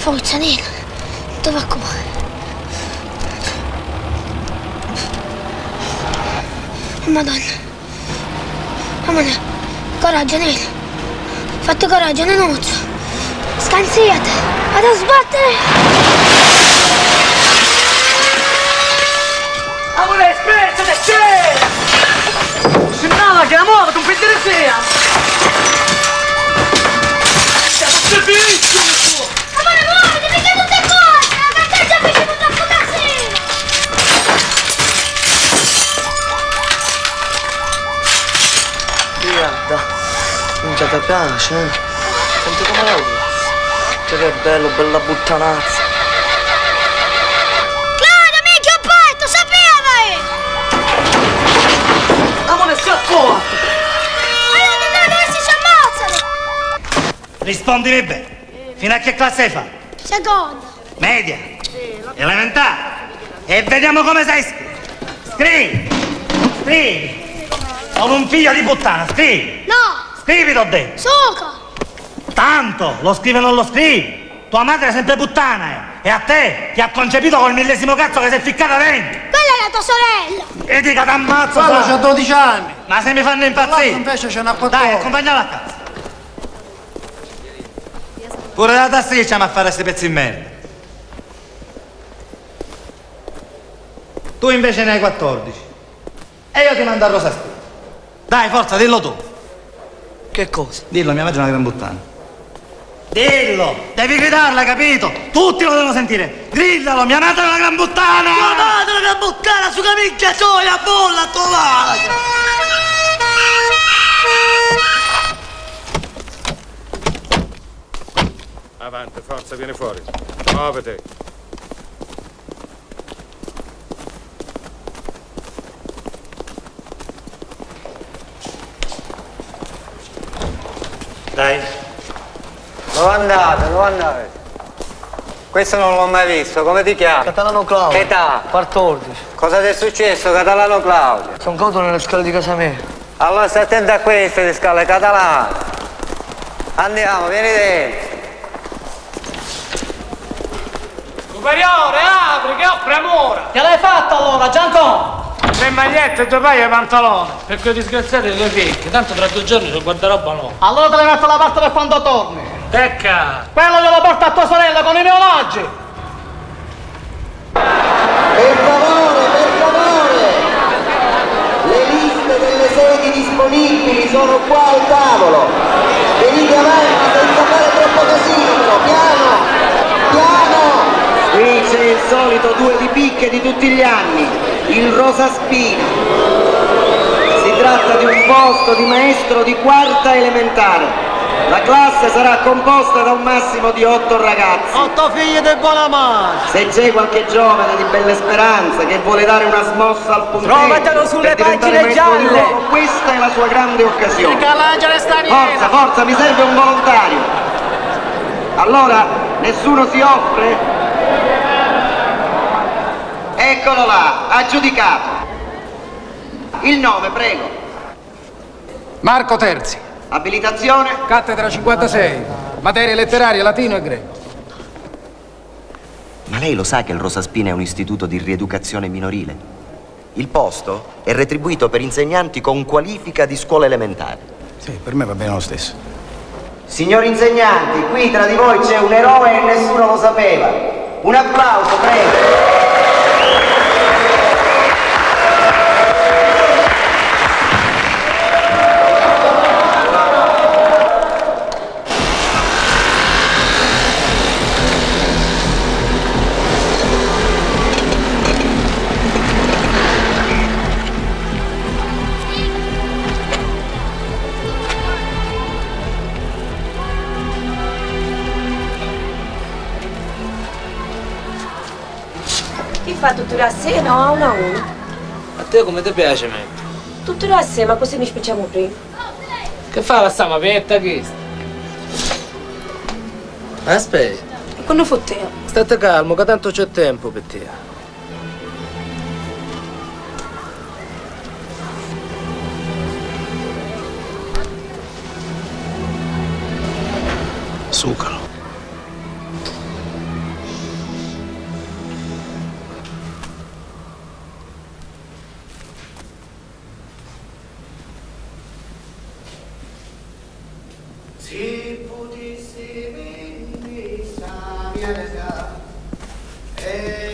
forza, Nino. Dove qua? Oh, Madonna. Oh, Madonna. Coraggio, Nino. Fate coraggio, Nenuzzo. Scansiate. Vado a sbattere. Amore, aspetta, che c'è? Signala, che la muovo, non fai sia. Sei benissimo! Amore, muoviti, perché tutte cose! La carteggia qui c'è troppo casino! Guarda, non ci ti piace, eh? Senti come la usi? Cioè che bello, bella puttanazza. Claudio, mica ho fatto, sapevi! Amore, scappo! Aiuto, dove si ammazzano! Rispondimi bene. Fino a che classe hai fatto? Seconda. Media. Elementare. E vediamo come sei scritto. Scrivi. Scrivi. Sono un figlio di puttana, scrivi. No! Scrivi, t'ho detto. Suca! Tanto, lo scrivi o non lo scrivi. Tua madre è sempre puttana, eh. E a te ti ha concepito col millesimo cazzo che sei ficcata dentro. Quella è la tua sorella! E dica t'ammazzo, Quello sa. c'ha 12 anni. Ma se mi fanno L'altro impazzire. invece c'è una 14. Dai, accompagnala a casa. Pure la tassiccia a fare questi pezzi in merda. Tu invece ne hai 14. E io ti mando a Rosa Spina. Dai, forza, dillo tu. Che cosa? Dillo, mia madre è una gran puttana. Dillo! Devi gridarla, capito? Tutti lo devono sentire. Grillalo, mia madre è una gran puttana! Tua madre è una puttana su camicchia soia, bolla, a tua madre! Avanti, forza, vieni fuori. Muoviti. Dai. Dove andate? Dove andate? Questo non l'ho mai visto, come ti chiami? Catalano Claudio. Che età? 14. Cosa ti è successo, Catalano Claudio? Sono caduto nelle scale di casa mia. Allora stai attento a queste le scale catalane. Andiamo, vieni dentro. Superiore, apri, che ho premura! Che l'hai fatta allora, Giancò? 3 magliette e 2 paia di pantaloni. Per quei disgraziati delle figlie, tanto tra 2 giorni ci guarda roba nuova. Allora te le metto da parte per quando torni. Tecca. Quello glielo porta a tua sorella con i miei omaggi. Per favore! Le liste delle sedi disponibili sono qua al tavolo. Venite avanti senza fare troppo casino, piano! Qui c'è il solito 2 di picche di tutti gli anni, il Rosa Spina. Si tratta di un posto di maestro di 4ª elementare. La classe sarà composta da un massimo di 8 ragazzi. 8 figli di buona madre. Se c'è qualche giovane di belle speranze che vuole dare una smossa al punteggio Trovatelo sulle per diventare pagine maestro di gialle. loro, questa è la sua grande occasione. Michelangelo straniero. Forza, mi serve un volontario. Allora, nessuno si offre? Eccolo là, aggiudicato. Il nome, prego. Marco Terzi, Abilitazione? cattedra 56, materie letterarie, latino e greco. Ma lei lo sa che il Rosa Spina è un istituto di rieducazione minorile? Il posto è retribuito per insegnanti con qualifica di scuola elementare. Sì, per me va bene lo stesso. Signori insegnanti, qui tra di voi c'è un eroe e nessuno lo sapeva. Un applauso, prego. Chi fa tutto assieme o a uno a uno? A te come ti piace, me? Tutto assieme, ma così ne facciamo prima. Che fa la stama petta questa? Aspetta, E quando fotteo? state calmo che tanto c'è tempo per te. Sucalo. Se potessi vendere la mia realtà e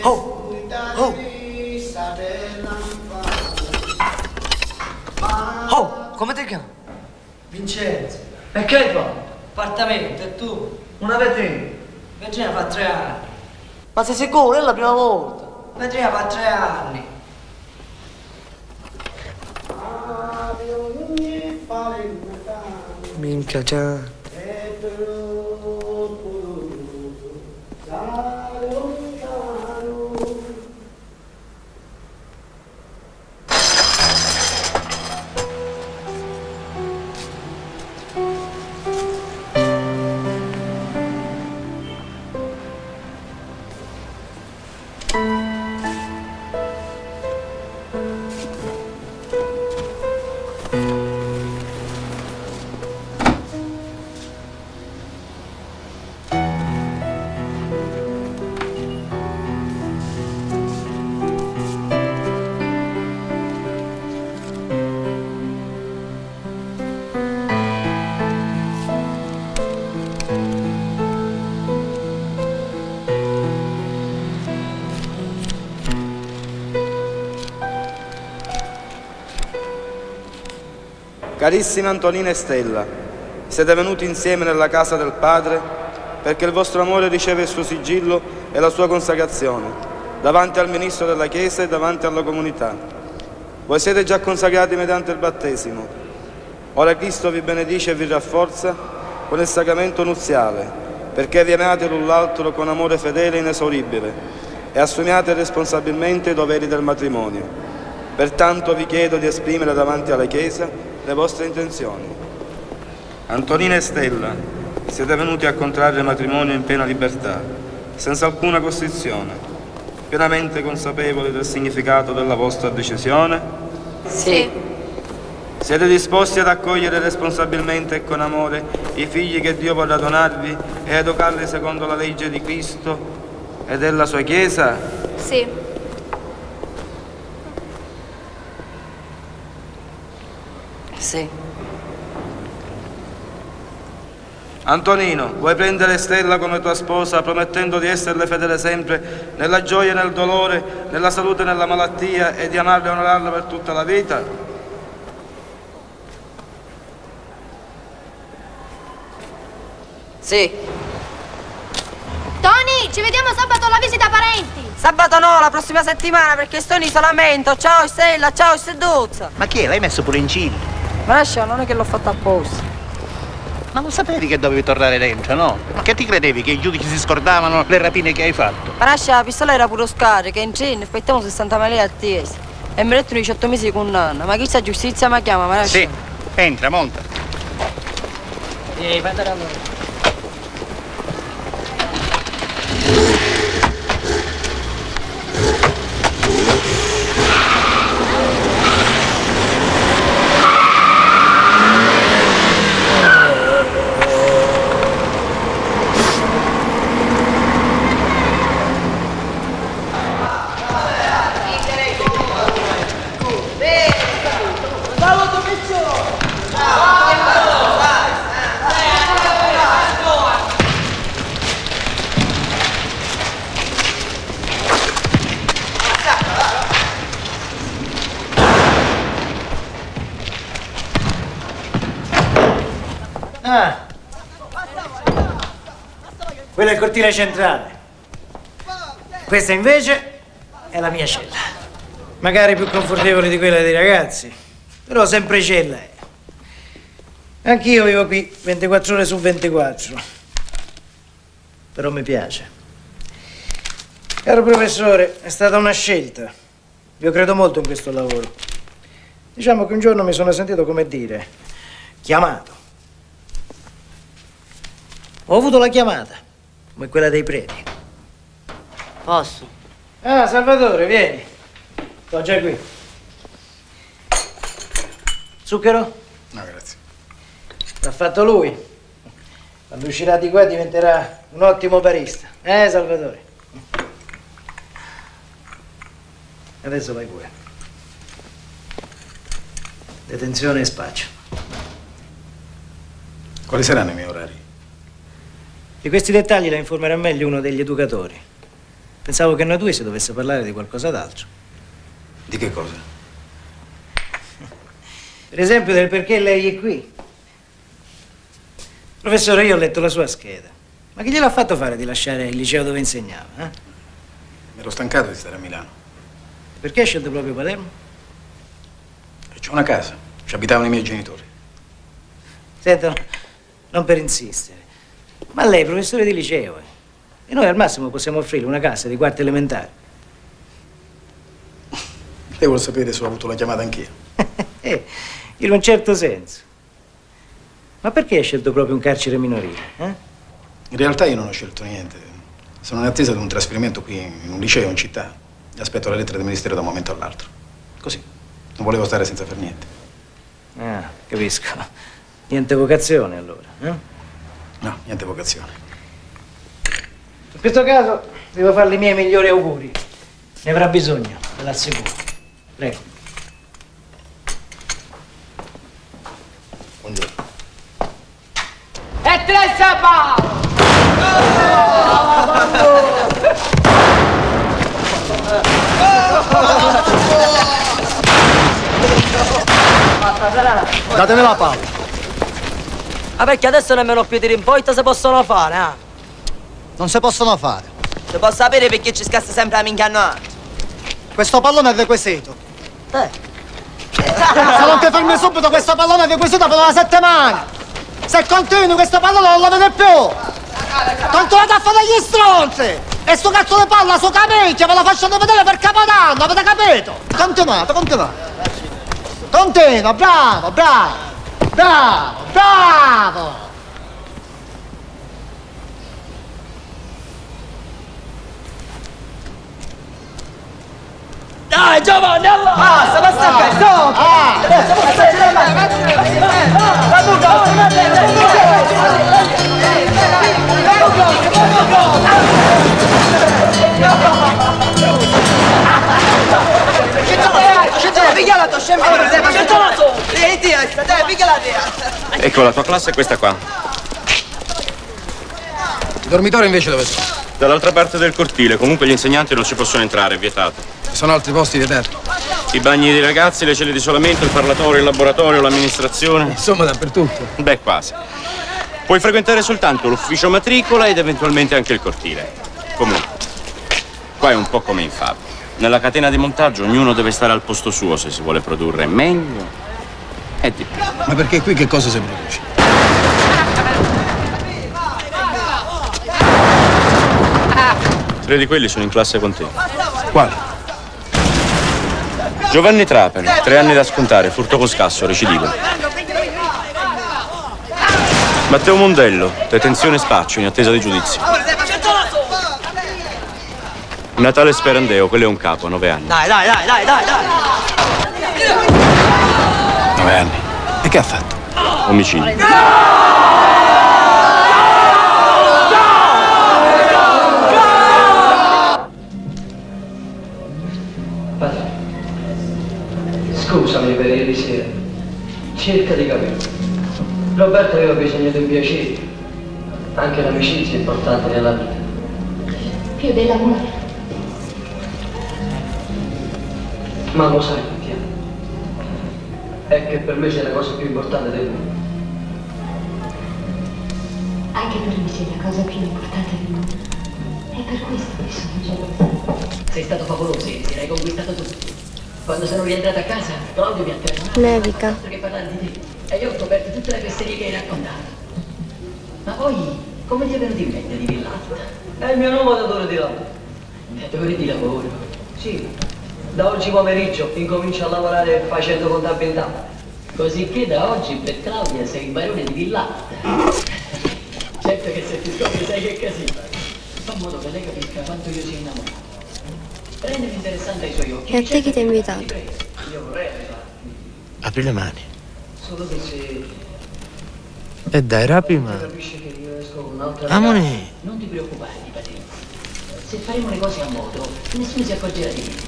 Oh, come ti chiami? Vincenzo, E che fa? appartamento, e tu? Una vetrina. Virginia fa 3 anni. Ma sei sicuro? È la prima volta. Virginia fa 3 anni. Minchia, già. Carissima Antonina e Stella, siete venuti insieme nella casa del Padre perché il vostro amore riceve il suo sigillo e la sua consacrazione davanti al ministro della Chiesa e davanti alla comunità. Voi siete già consacrati mediante il battesimo. Ora Cristo vi benedice e vi rafforza con il sacramento nuziale, perché vi amate l'un l'altro con amore fedele e inesauribile e assumiate responsabilmente i doveri del matrimonio. Pertanto vi chiedo di esprimere davanti alla Chiesa le vostre intenzioni. Antonina e Stella, siete venuti a contrarre matrimonio in piena libertà, senza alcuna costrizione, pienamente consapevoli del significato della vostra decisione? Sì. Siete disposti ad accogliere responsabilmente e con amore i figli che Dio vorrà donarvi e educarli secondo la legge di Cristo e della sua Chiesa? Sì. Sì. Antonino, vuoi prendere Stella come tua sposa promettendo di esserle fedele sempre nella gioia e nel dolore, nella salute e nella malattia e di amarla e onorarla per tutta la vita? Sì. Tony, ci vediamo sabato alla visita parenti. Sabato no, la prossima settimana perché sto in isolamento. Ciao Stella, ciao Seduzza. Ma chi è? L'hai messo pure in Cina? Ma lascia, non è che l'ho fatto apposta. Ma non sapevi che dovevi tornare dentro, no? Ma che ti credevi che i giudici si scordavano le rapine che hai fatto? Ma lascia, la pistola era pure scarica, in cena, aspettiamo 60 lei attese. E mi mettono 18 mesi di condanna. Ma chi sa giustizia mi chiama, ma lascia. Sì, entra, monta. Ehi, vai da allora. Ah, quello è il cortile centrale. Questa invece è la mia cella. Magari più confortevole di quella dei ragazzi, però sempre cella è. Anch'io vivo qui 24 ore su 24. Però mi piace. Caro professore, è stata una scelta. Io credo molto in questo lavoro. Diciamo che un giorno mi sono sentito, come dire, chiamato. Ho avuto la chiamata, come quella dei preti. Posso? Ah, Salvatore, vieni. Sto già qui. Zucchero? No, grazie. L'ha fatto lui. Quando uscirà di qua diventerà un ottimo barista. Salvatore? Adesso vai pure. Detenzione e spaccio. Quali saranno i miei orari? Di questi dettagli la informerà meglio uno degli educatori. Pensavo che noi due si dovesse parlare di qualcosa d'altro. Di che cosa? Per esempio del perché lei è qui. Professore, io ho letto la sua scheda. Ma chi gliel'ha fatto fare di lasciare il liceo dove insegnava? Mi ero stancato di stare a Milano. Perché hai scelto proprio Palermo? C'ho una casa, ci abitavano i miei genitori. Senta, non per insistere, ma lei è professore di liceo, e noi al massimo possiamo offrirle una casa di quarta elementare. Lei vuol sapere se ho avuto la chiamata anch'io? In un certo senso. Ma perché hai scelto proprio un carcere minorile? In realtà io non ho scelto niente. Sono in attesa di un trasferimento qui in un liceo in città. E aspetto la lettera del ministero da un momento all'altro. Così. Non volevo stare senza far niente. Ah, capisco. Niente vocazione allora, No, niente vocazione. In questo caso devo farle i miei migliori auguri. Ne avrà bisogno, ve l'assicuro. Prego. Buongiorno. E tre sabati! Datemi la palla. Ma perché adesso nemmeno più tiri in poita si possono fare, Non si possono fare. Si può sapere perché ci scassa sempre la minchia annata. Questo pallone è requisito. Se non ti fermi subito, questo pallone è requisito per una settimana. Se continui, questo pallone non lo vede più. Continuate a fare gli stronzi. E sto cazzo di palla su capicchia ve la facciano vedere per Capodanno, avete capito? Continuate. Continua, bravo. Dai Giovanni, allora! Basta, Ecco, la tua classe è questa qua. Il dormitorio invece dove sono? Dall'altra parte del cortile, comunque gli insegnanti non ci possono entrare, è vietato. Ci sono altri posti vietati? I bagni dei ragazzi, le celle di isolamento, il parlatorio, il laboratorio, l'amministrazione. Insomma, dappertutto. Beh, quasi. Puoi frequentare soltanto l'ufficio matricola ed eventualmente anche il cortile. Comunque, qua è un po' come in fabbrica. Nella catena di montaggio ognuno deve stare al posto suo se si vuole produrre meglio e di più. Ma perché qui che cosa si produce? Tre di quelli sono in classe con te. Quali? Giovanni Trapani, 3 anni da scontare, furto con scasso, recidivo. Matteo Mondello, detenzione spaccio, in attesa di giudizio. Natale Sperandeo, quello è un capo, 9 anni. Dai. 9 anni. E che ha fatto? Omicidio. Scusami per ieri sera. Cerca di capire. Roberto aveva bisogno di un piacere. Anche l'amicizia è importante nella vita. Più dell'amore. Ma lo sai, Tiziano, è che per me sei la cosa più importante del mondo. Anche per me sei la cosa più importante del mondo. È per questo che sono gelosa. Sei stato favoloso ieri sera, hai conquistato tutti. Quando sono rientrata a casa, Claudio mi ha telefonato. Nevica. Che parlare di te. E io ho scoperto tutte le fesserie che hai raccontato. Ma poi, come ti è venuto in mente di Villatta? È il mio nuovo datore di lavoro. Datore di lavoro? Sì. Da oggi pomeriggio incomincio a lavorare facendo contabilità. Così che da oggi per Claudia sei il barone di Villatta. Certo che se ti scopri sai che casino. Fa in modo che lei capisca quanto io sia innamorato. Prendimi interessante ai suoi occhi. E a te chi ti ha invitato? Io vorrei arrivarti. Apri le mani. Solo che se E dai, rapi mani. capisci che io esco con un'altra Amore. ragazza, non ti preoccupare di Patrizia. Se faremo le cose a modo, nessuno si accorgerà di me.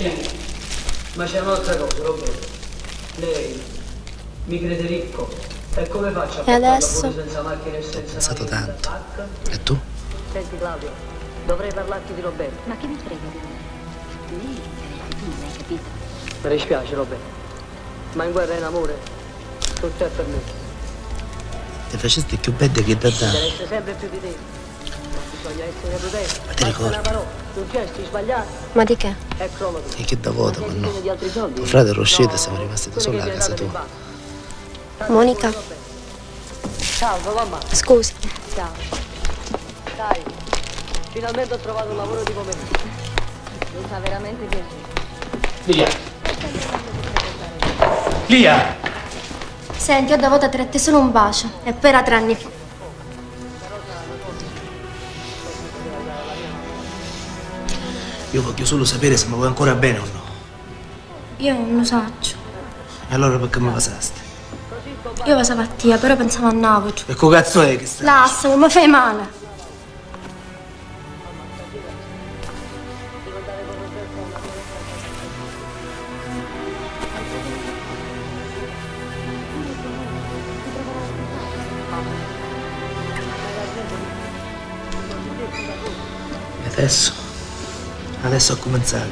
Ma c'è un'altra cosa, Roberto. Lei mi crede ricco, E come faccio a E adesso? portarlo fuori senza macchine e senza... Ho pensato tanto. E tu? Senti Claudio, dovrei parlarti di Roberto. Ma che mi frega di me? Lì, tu non hai capito. Mi dispiace Roberto, ma in guerra è in amore, tutto è per me. Ti facesti più belle che da Deve essere sempre più di te. Bisogna essere prudenti. Ma ti ricordi? Una parola, tu gesti sbagliati. Ma di che? È cronaca. E che da voto, ma no. Di altri soldi? Tuo fratello era uscito e siamo rimasti da soli alla casa tua. Monica, Ciao, mamma. scusa. Ciao. Dai, finalmente ho trovato un lavoro di pomeriggio. Mi fa veramente piacere. Lia. Lia! Senti, io da vota ti ho detto solo un bacio. E poi era 3 anni fa. Io voglio solo sapere se mi vuoi ancora bene o no. Io non lo saccio. E allora perché mi pasasti? Io va savattia, però pensavo a Napoli. E che cazzo è che stai? Lascia, non mi fai male. E adesso? Adesso a cominciare,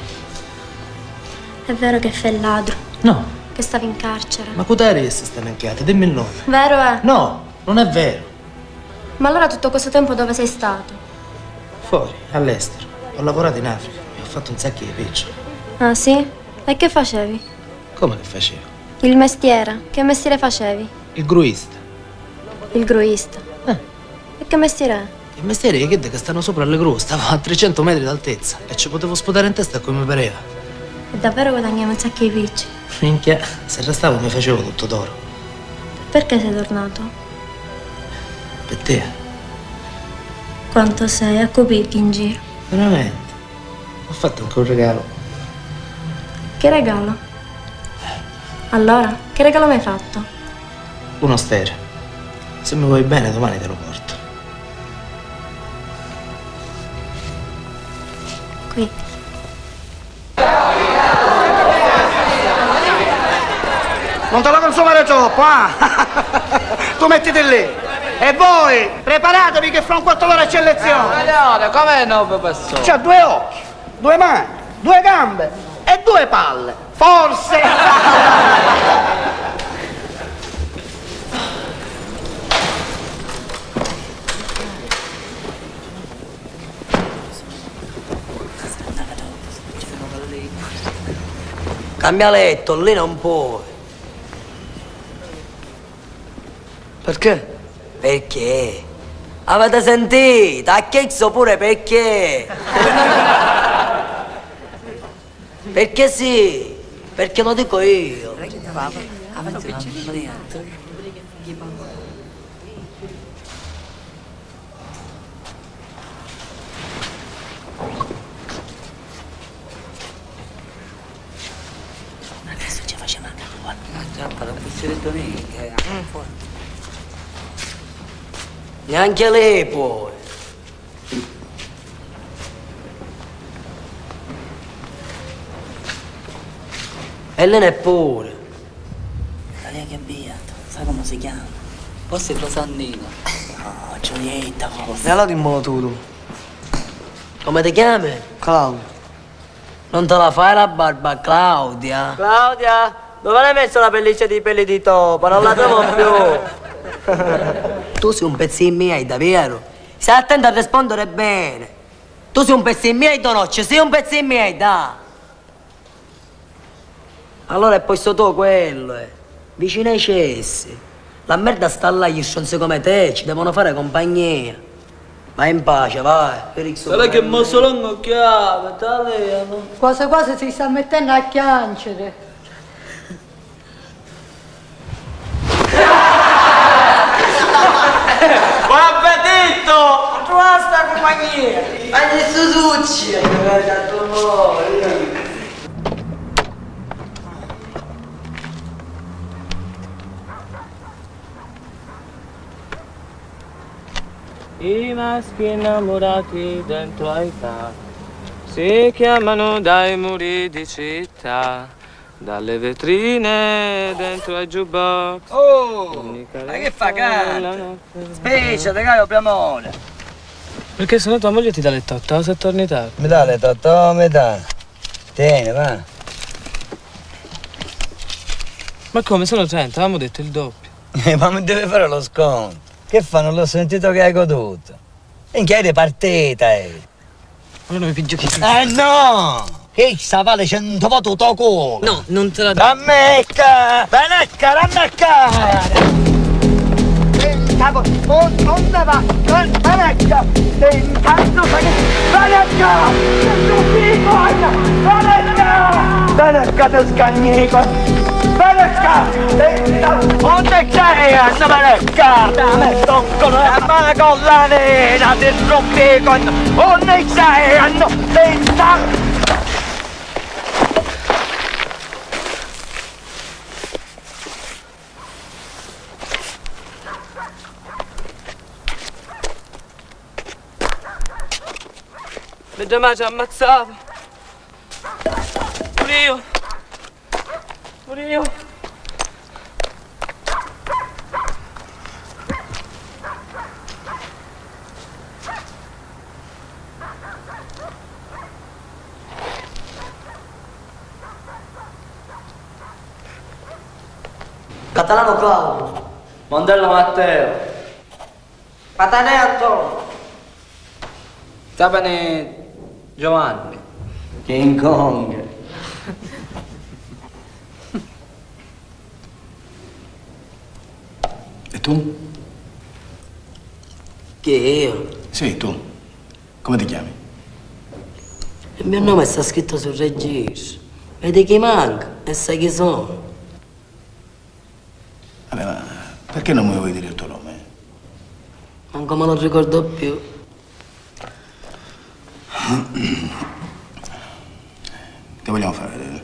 È vero che fai il ladro, No. che stavi in carcere. Ma cot'è questa sta minchiata? Dimmi il nome. Vero è? No, non è vero. Ma allora tutto questo tempo dove sei stato? Fuori, all'estero. Ho lavorato in Africa e ho fatto un sacco di piccioli. Ah sì? E che facevi? Come che facevo? Il mestiere. Che mestiere facevi? Il gruista. Il gruista. E che mestiere è? Il mestiere è che stanno sopra le gru, stavo a 300 metri d'altezza e ci potevo sputare in testa come mi pareva. E davvero guadagniamo un sacco di picci. Minchia, se restavo mi facevo tutto d'oro. Perché sei tornato? Per te, Quanto sei? A copicchi in giro. veramente. Ho fatto anche un regalo. Che regalo? Allora, che regalo mi hai fatto? Uno stereo. Se mi vuoi bene domani te lo porto. Qui. Non te lo consumare troppo, Tu mettiti lì. E voi, preparatevi che fra un quarto d'ora c'è lezione. Signore, come no, professore? C'ha 2 occhi, 2 mani, 2 gambe e 2 palle. Forse. Cambia letto, lì non puoi. Perché? Perché? Avete sentito? Ha chiesto pure perché? Perché sì? Perché lo dico io. Adesso ci facciamo anche un Neanche lei può. E lei neppure. La lei che è Beato, sai come si chiama? Forse Rosannino. No, Giulietta, forse. E allora dimmelo tu. Come ti chiami? Claudio. Non te la fai la barba, Claudia? Claudia, dove l'hai messo la pelliccia di pelli di topo? Non la trovo più. Tu sei un pezzino mio, davvero? Stai attento a rispondere bene. Tu sei un pezzino mio, Donoccio, sei un pezzino mio, dai. Allora è posto tu quello, vicino ai cessi. La merda sta là, gli stronzi come te, ci devono fare compagnia. Vai in pace, vai. Guarda che mosso lungo chiave, italiano. Quasi quasi si sta mettendo a chiancere. Buon appetito! Tu sta compagnia! Agli Suzucci! I maschi innamorati dentro ai bar si chiamano dai muri di città. Dalle vetrine dentro ai jukebox. Oh, ma che fa canta? Specie, te caro Bramone. Perché sennò tua moglie ti dà le totto se torni tardi. Mi dà le totto, mi dà. Tieni, va. Ma come sono 30? Avevamo detto il doppio. Ma mi deve fare lo sconto. Che fa? Non l'ho sentito che hai goduto. Minchia, è di partita, Allora mi piglio chi? No! Che sta vale 100 voto tutto culo! No, non te la do. Rammecca! Rammecca, rammecca! Non ne va! Rammecca! Intanto sai che... Rammecca! Non dico! Rammecca! Rammecca te scagnico! Rammecca! Onde sei, Anna Rammecca? Dammi toccolo la mano con la nera del rompicon! Onde sei, Anna? Tenta! Le già mai ci ammazzava. Pure io. Pure io. Catalano Claudio. Mondello Matteo. Patanè Antonio. Tapane Giovanni. King Kong. E tu? Chi io? Sì, tu. Come ti chiami? Il mio nome sta scritto sul registro. Vedi chi manca e sai chi sono. Vabbè, ma perché non mi vuoi dire il tuo nome? Manco me lo ricordo più. Che vogliamo fare?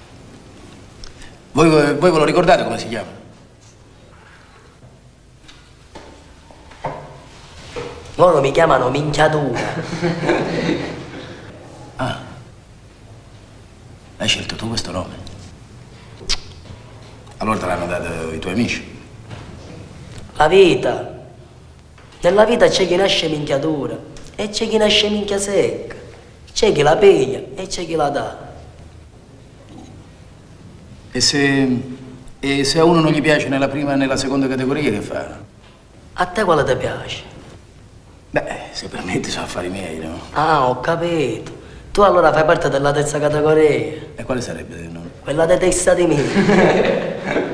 Voi ve lo ricordate come si chiama? Loro mi chiamano Minchiatura. Ah. Hai scelto tu questo nome? Allora te l'hanno dato i tuoi amici? La vita. Nella vita c'è chi nasce minchiatura e c'è chi nasce minchia secca. C'è chi la piglia e c'è chi la dà. E se a uno non gli piace nella prima e nella seconda categoria, che fa? A te quale ti piace? Beh, se permetti sono affari miei, no? Ah, ho capito. Tu allora fai parte della terza categoria. E quale sarebbe? No? Quella dei testa di me.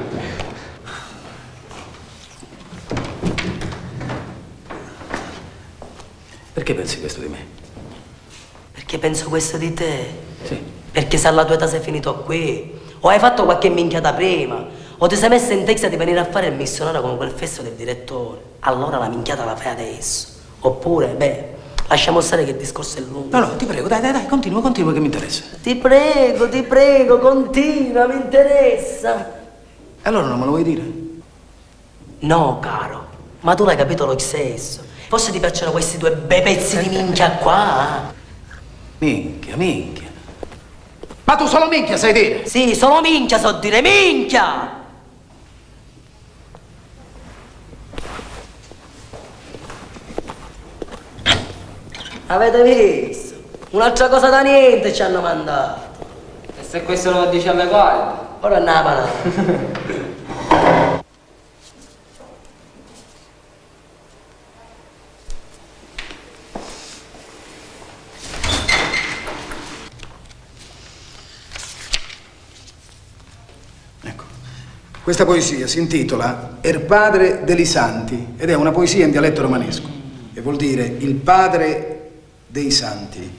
Perché pensi questo di me? Perché penso questo di te? Sì. Perché se alla tua età sei finito qui, o hai fatto qualche minchiata prima, o ti sei messo in testa di venire a fare il missionario con quel fesso del direttore, allora la minchiata la fai adesso. Oppure, beh, lasciamo stare che il discorso è lungo. No, ti prego, dai, continua che mi interessa. Ti prego, continua, mi interessa. Allora non me lo vuoi dire? No, caro, ma tu l'hai capito lo stesso. Forse ti piacciono questi due bei pezzi di minchia qua? Minchia. Ma tu solo minchia sai dire? Sì, solo minchia so dire, minchia! Avete visto? Un'altra cosa da niente ci hanno mandato. E se questo lo dice alle guardie? Ora andiamo a parlare. Questa poesia si intitola Er padre degli santi ed è una poesia in dialetto romanesco e vuol dire il padre dei santi.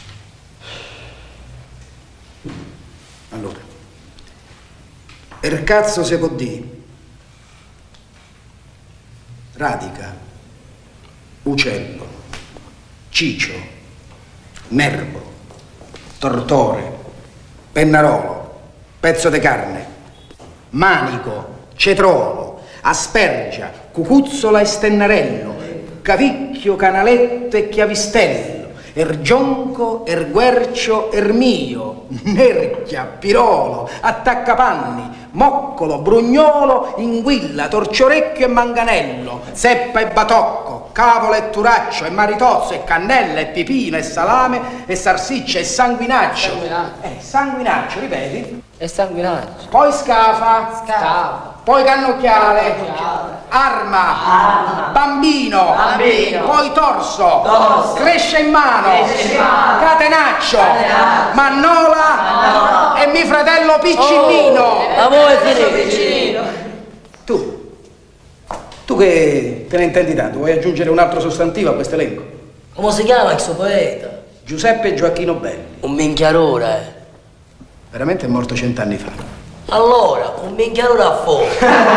Allora, er cazzo se può dire, radica, uccello, cicio, nervo, tortore, pennarolo, pezzo di carne, manico, cetrolo, aspergia, cucuzzola e stennarello, cavicchio, canaletto e chiavistello, Ergionco, Erguercio, Ermio, Nerchia, Pirolo, Attaccapanni, Moccolo, Brugnolo, Inguilla, Torciorecchio e Manganello, Seppa e Batocco, Cavola e Turaccio, e Maritozzo, e Cannella, e Pipino, e Salame, e Sarsiccia, e Sanguinaccio. Sanguinaccio, ripeti? E Sanguinaccio. Poi Scafa. Scafa. Poi Cannocchiale. Arma. Bambino. Poi Torso. Cresce in mano. Catenaccio. Mannola. E mio fratello Piccillino. Ma voi finite? Tu che te ne intendi tanto? Vuoi aggiungere un altro sostantivo a questo elenco? Come si chiama il suo poeta? Giuseppe Gioacchino Belli. Un minchiarone. Veramente è morto 100 anni fa. Allora, un minchiarone a fuoco.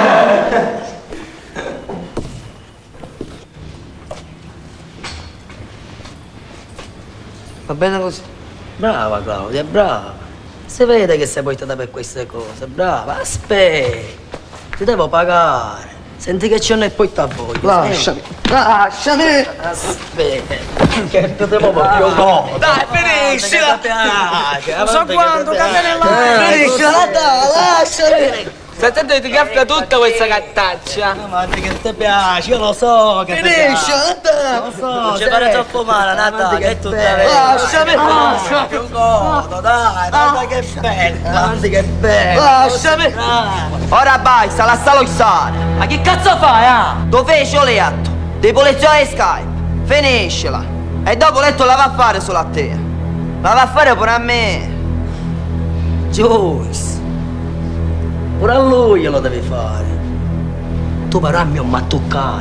Va bene così? Brava Claudia, brava. Si vede che sei portata per queste cose, brava. Aspetta, ti devo pagare. Senti che ce n'è poi a voi. Lasciami, lasciami! Aspetta, che ti devo proprio no. Dai, finiscila! Non so quanto, cambiare Finiscila, dai, lasciami! Stai attento, ti caffia tutta questa cattaccia. Ma che ti piace, io lo so che ti piace. Finiscila, lo so. Ci pare troppo male, Nata, che è tutta vera. Lasciami! Più comodo, dai, che bello. Avanti, che bello. Lasciami! Ora basta, la staloissare. Ma che cazzo fai, ah? Dove feci ho letto? Di polizia e Skype. Finiscila. E dopo letto la va a fare solo a te. La va a fare pure a me. Joyce. Pure a lui glielo devi fare. Tu però a me non mi toccare.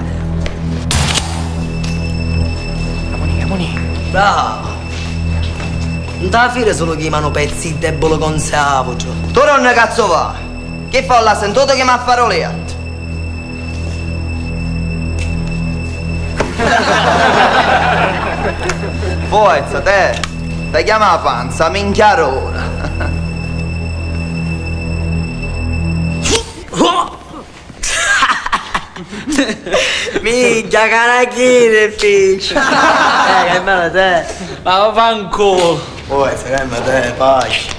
Amoni. Bravo. Non te la fare solo che mano pezzi debolo con savocio. Tu non cazzo va. Che fa la sentuto che mi ha fatto letto? Forza, te. Ti chiama la panza, minchiarona. Minchia, carachine, figlio. Che male te. Ma va ancora. Forza, che male te, pace.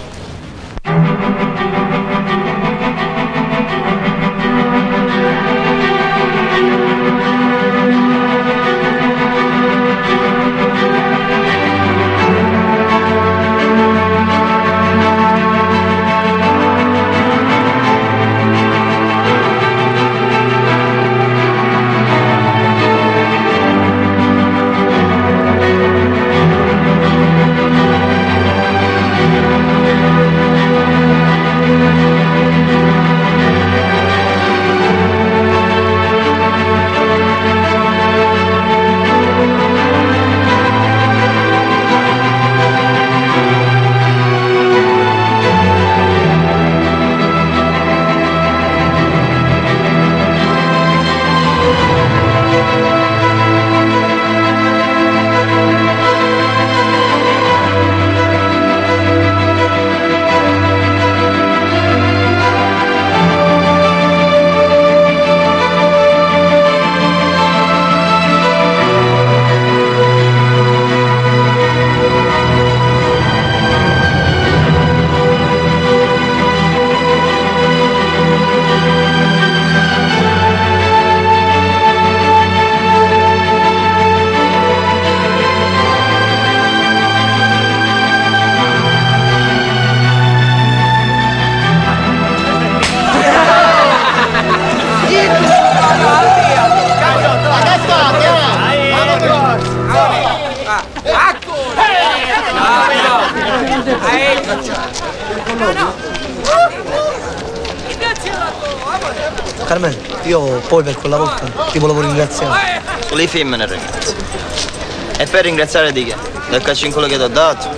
Carmen, io poi per quella volta ti volevo ringraziare. Sulle femmine ringrazio. E per ringraziare di che? Del calcincolo che ti ho dato?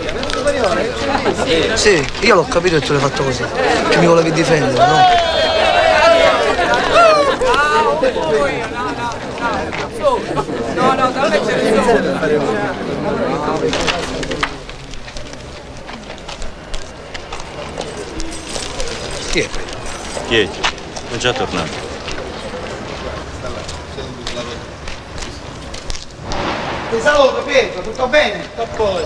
Sì, io l'ho capito e tu l'hai fatto così. Che mi volevi difendere, no? Chi è? Chi è? È già tornato. Ti saluto Pietro, tutto bene? A poi.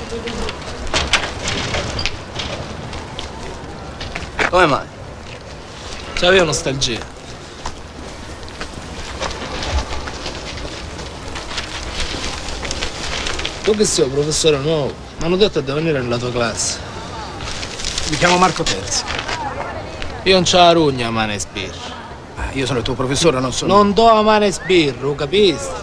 Come mai? C'avevo nostalgia. Tu che sei un professore nuovo, mi hanno detto di venire nella tua classe. Mi chiamo Marco Terzi. Io non c'ho la rugna a mane e sbirro. Io sono il tuo professore, non sono... Non do a mane e sbirro, capisci?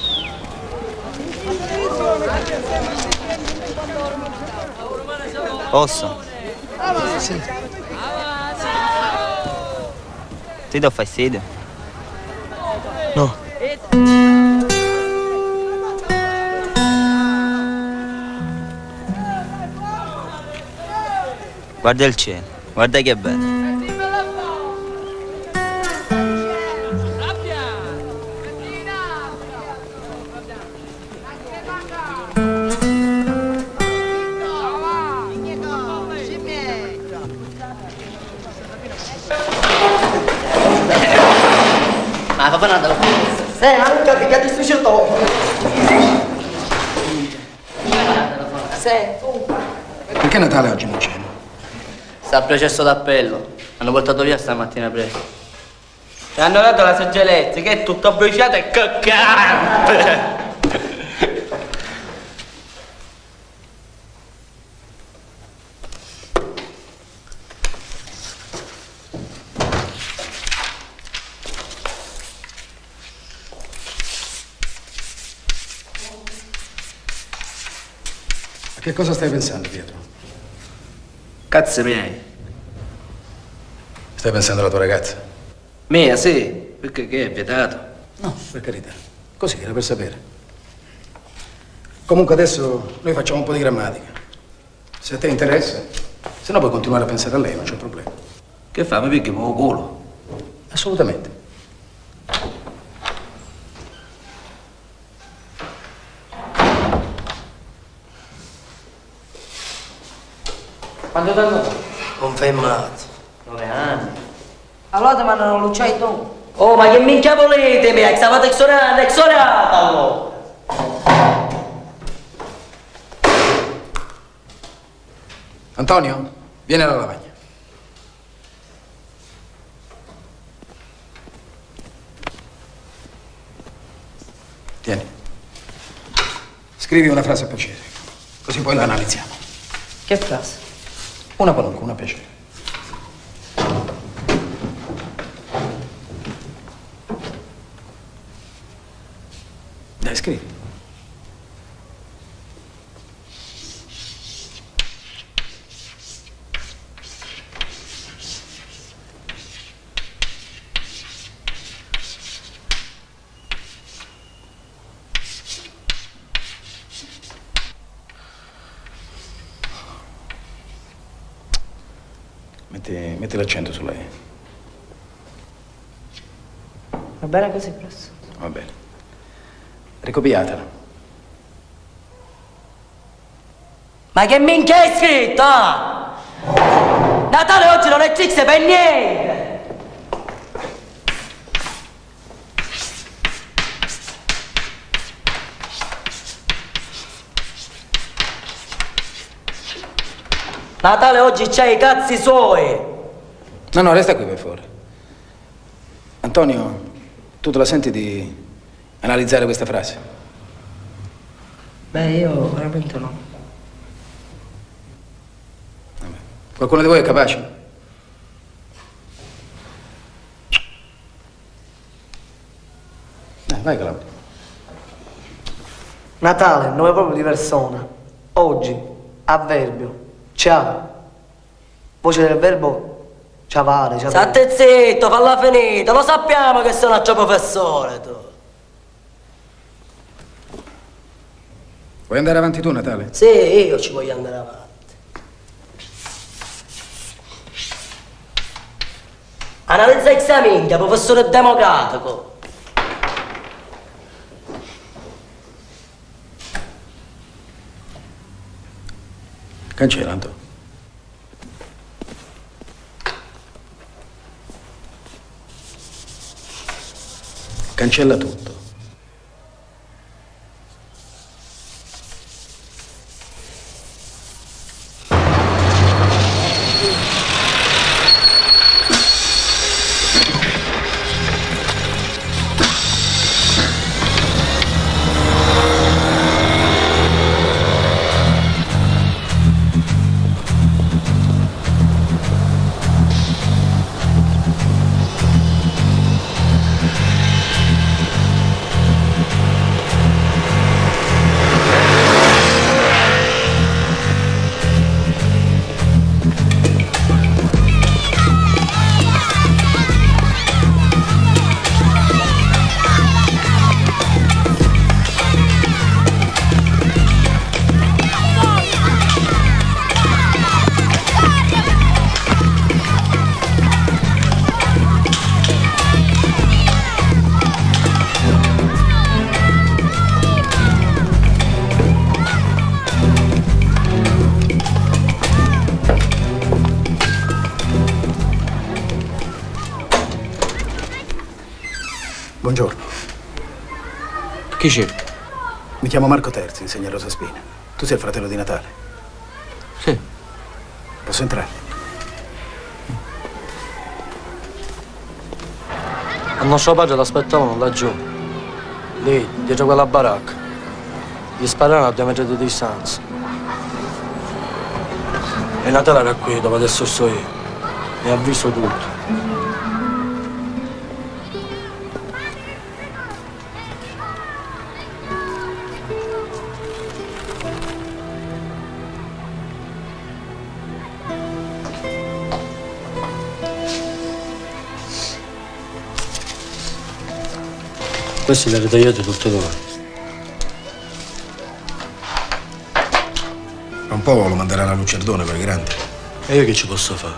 Posso? Sì. Ti do fastidio? No. Guarda il cielo, guarda che bello. Ma papà non te lo sei anche che ti stai Perché Natale oggi non c'è? Sta al processo d'appello. Hanno portato via stamattina presto. E hanno dato la seggia elettrica, è tutto bruciato e coccante. A che cosa stai pensando, Pietro? Cazzo miei. Stai pensando alla tua ragazza? Mia, sì. Perché che è vietato? No, per carità. Così, era per sapere. Comunque adesso noi facciamo un po' di grammatica. Se a te interessa, se no puoi continuare a pensare a lei, non c'è problema. Che fa? Mi picchi un culo? Assolutamente. Quanto tempo? Confermato. 9 anni. Allora ti mandano lucciai tu. Oh, ma che minchia volete, mia? Stavate exorata, allora. Antonio, vieni alla lavagna. Tieni. Scrivi una frase a piacere, così poi la analizziamo. Che frase? Una qualunque, una a piacere. Dai, scrivi. Metti l'accento su lei. Va bene così, professore? Va bene. Ricopiatela. Ma che minchia hai scritto? Natale oggi non esiste per niente! Natale oggi c'hai i cazzi suoi! No, resta qui per favore. Antonio, tu te la senti di analizzare questa frase? Beh, io veramente no. Qualcuno di voi è capace? Vai Claudio. Natale, nome proprio di persona. Oggi, avverbio, ciao. Voce del verbo ciavare, ciavare. State zitto, falla finita, lo sappiamo che sei un altro professore, tu. Vuoi andare avanti tu, Natale? Sì, io ci voglio andare avanti. Analizza examindia, professore democratico. Cancella, Anto. Cancella tutto. Buongiorno. Chi c'è? Mi chiamo Marco Terzi, insegna a Rosa Spina. Tu sei il fratello di Natale? Sì. Posso entrare? Il nostro padre l'aspettavano laggiù. Lì, dietro quella baracca. Gli spararono a 2 metri di distanza. E Natale era qui, dove adesso sto io. E ha visto tutto. Questi li ha ritagliati tutti e 2. Tra un po' lo manderà la Lucerdone, quel grande. E io che ci posso fare?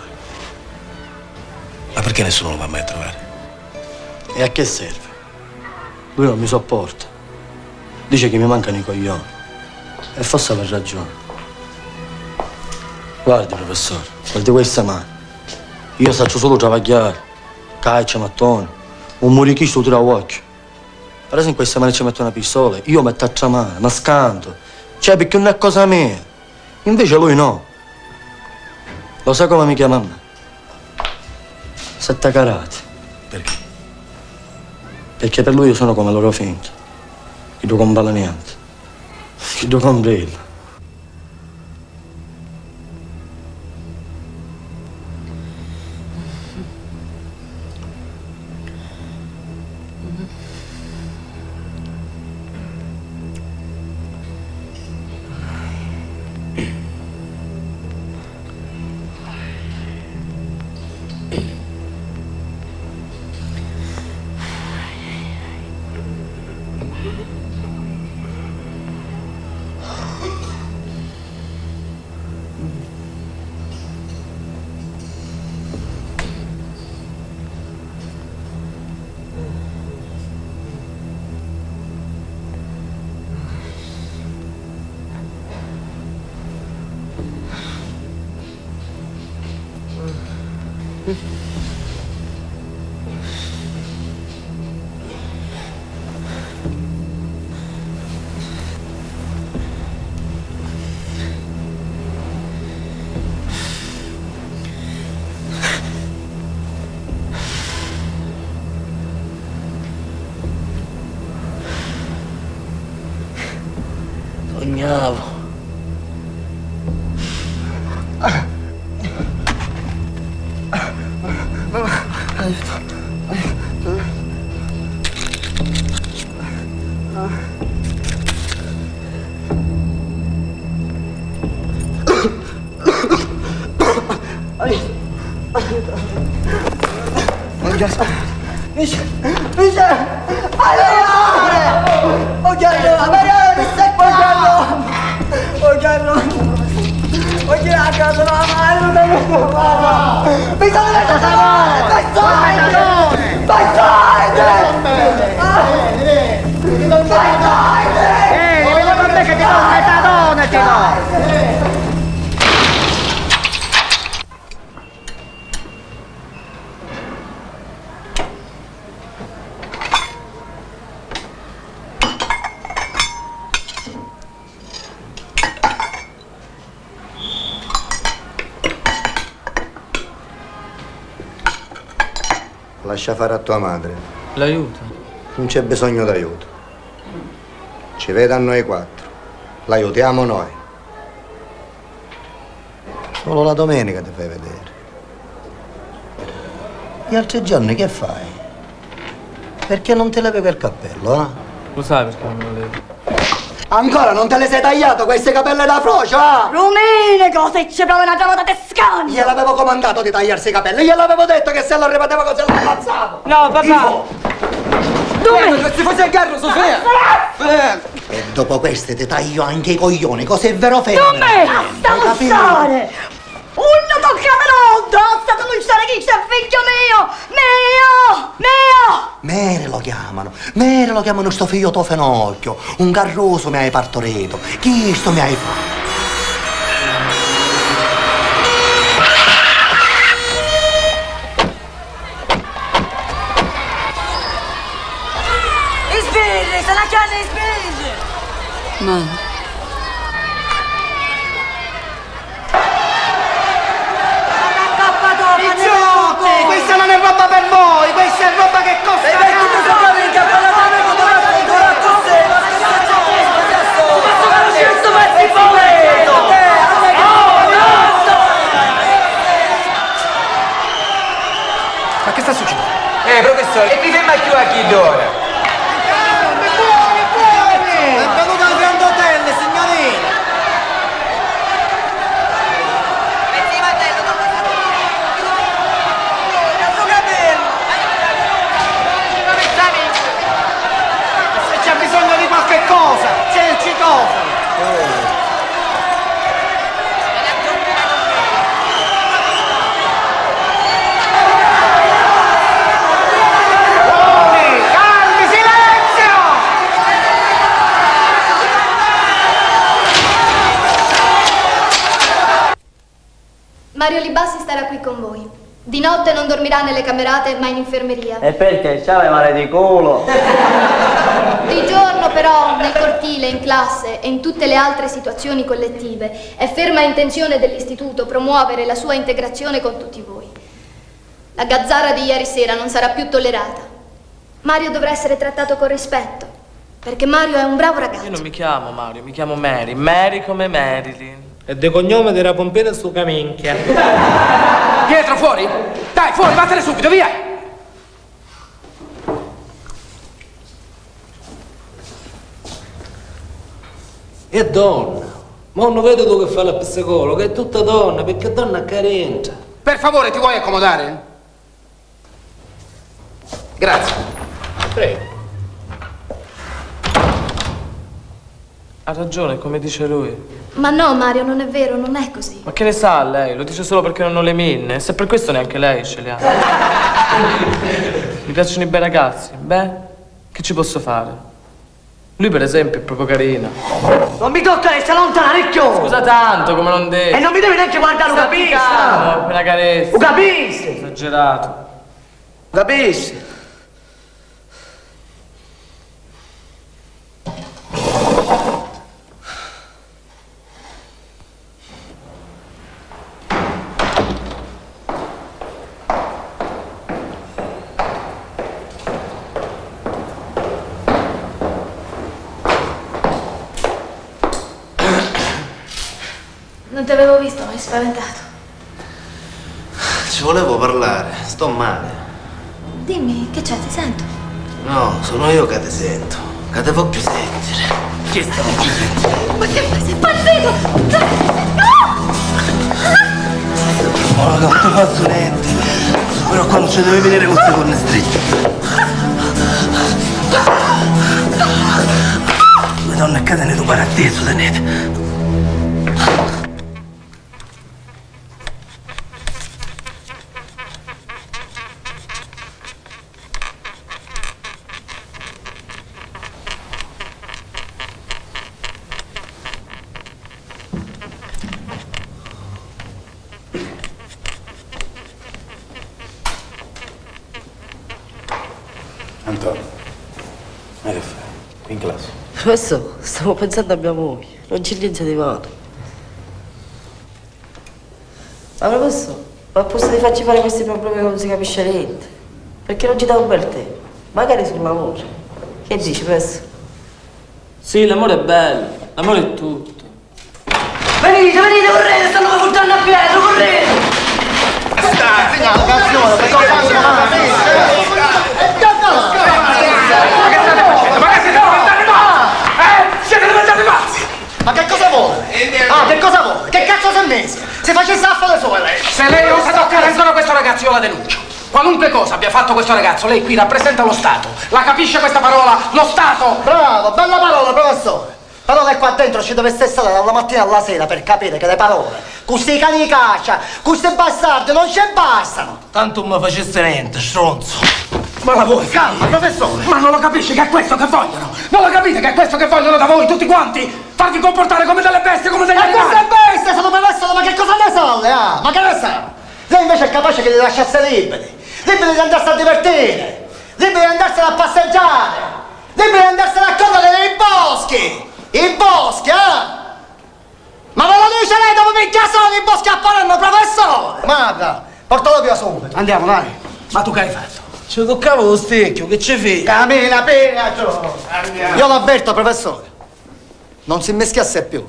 Ma perché nessuno lo va mai a trovare? E a che serve? Lui non mi sopporta. Dice che mi mancano i coglioni. E forse avrà ragione. Guardi, professore, guardi questa mano. Io saccio solo travagliare. Caccia, mattone. Un murichisto tira a occhio. Per esempio in questa mano ci metto una pistola, io metto a tramare, ma scanto. Cioè, perché non è cosa mia. Invece lui no. Lo sai come mi chiama a me? 7 carati. Perché? Perché per lui io sono come loro finto. Chi tu compara niente. Chi tu comprilla. Sognavo. Lascia fare a tua madre. L'aiuto? Non c'è bisogno d'aiuto. Ci vede a noi 4. L'aiutiamo noi. Solo la domenica ti fai vedere. Gli altri giorni che fai? Perché non te levi quel cappello, eh? Lo sai perché non me lo levo? Ancora non te le sei tagliato queste capelle da frocio, ah? Domenico, se ci prova una trovata te scagno! Gliel'avevo comandato di tagliarsi i capelli, gliel'avevo detto che se lo ripetevo così lo ammazzavo! No, papà! Dove? Si fosse il carro, Sofia! E dopo queste ti taglio anche i coglioni, così è vero femmina? Basta mostrare! Non toccamelo! Basta denunciare chi c'è figlio mio! Mio! Mere lo chiamano sto figlio tuo Fenocchio. Un carroso mi hai partorito. Chi sto mi hai fatto? birre, se la canna in specie! Ma... Idioti! Questa non è roba per voi, questa è roba che costa! Ma che sta succedendo? Professore, e mi ferma più a chi d'ora? È venuto al Grand Hotel, signorina! Se c'è bisogno di qualche cosa, c'è il citofono! Mario Libassi starà qui con voi. Di notte non dormirà nelle camerate, ma in infermeria. E perché? C'ha le male di culo. Di giorno però, nel cortile, in classe e in tutte le altre situazioni collettive, è ferma intenzione dell'istituto promuovere la sua integrazione con tutti voi. La gazzara di ieri sera non sarà più tollerata. Mario dovrà essere trattato con rispetto, perché Mario è un bravo ragazzo. Io non mi chiamo Mario, mi chiamo Mary. Mary come Marilyn. E de cognome della pompina su caminchia. Pietro, fuori! Dai, fuori, vattene subito, via! È donna. Ma non vedo tu che fa la psicologa, è tutta donna, perché è donna carente. Per favore, ti vuoi accomodare? Grazie. Prego. Ha ragione, come dice lui. Ma no, Mario, non è vero, non è così. Ma che ne sa lei? Lo dice solo perché non ho le minne. Se per questo neanche lei ce le ha. Mi piacciono i bei ragazzi. Beh, che ci posso fare? Lui per esempio è proprio carino. Non mi tocca, sta lontana, ricchio! Scusa tanto, come non devi. E non mi devi neanche guardare, lo capisci? No, quella carezza. Lo capisci? Esagerato. Lo capisci? Non ti avevo visto, mi hai spaventato. Ci volevo parlare, sto male. Dimmi, che c'è, ti sento? No, sono io che ti sento. Che te voglio sentire. Che sta voglio sentire? Ma che fai? Sei impazzito! Ma non ti faccio niente. Però qua non ci devi venire con queste corna strette. Le donne a casa ne tu paratteso, tenete. Antonio, ma che fai? In classe? Professore, stavo pensando a mia moglie, non c'è niente di male. Ma professore, ma posso di farci fare questi problemi che non si capisce niente? Perché non ci dà un bel tempo? Magari sull'amore. Che dici, professore? Sì, l'amore è bello, l'amore è tutto. Venite, venite, correte, stanno portando a Pietro, correte! Siete diventati pazzi! Ma che cosa vuole? Ah, che cosa vuole? Che cazzo si è messo? Si facesse affare sua lei! Se lei osa toccare ancora questo ragazzo io la denuncio. Qualunque cosa abbia fatto questo ragazzo, lei qui rappresenta lo Stato. La capisce questa parola? Lo Stato! Bravo, bella parola, professore! Però lei qua dentro ci dovesse stare dalla mattina alla sera per capire che le parole, questi cani di caccia, questi bastardi non ci bastano! Tanto non mi facesse niente, stronzo. Ma la vuoi? Calma, professore! Ma non lo capisci che è questo che vogliono? Non lo capite che è questo che vogliono da voi, tutti quanti? Farvi comportare come delle bestie, come degli Ma animali! queste bestie sono professore, ma che cosa ne sa lei? Ah? Ma che ne sa? Lei invece è capace che li lasciasse liberi di andarsi a divertire, liberi di andarsene a passeggiare, liberi di andarsene Madra, portalo via subito. Andiamo, dai. Ma tu che hai fatto? Ci toccavo lo stecchio, che c'è fai? Cammina, pena, Andiamo. Io l'avverto, professore. Non si meschiasse più.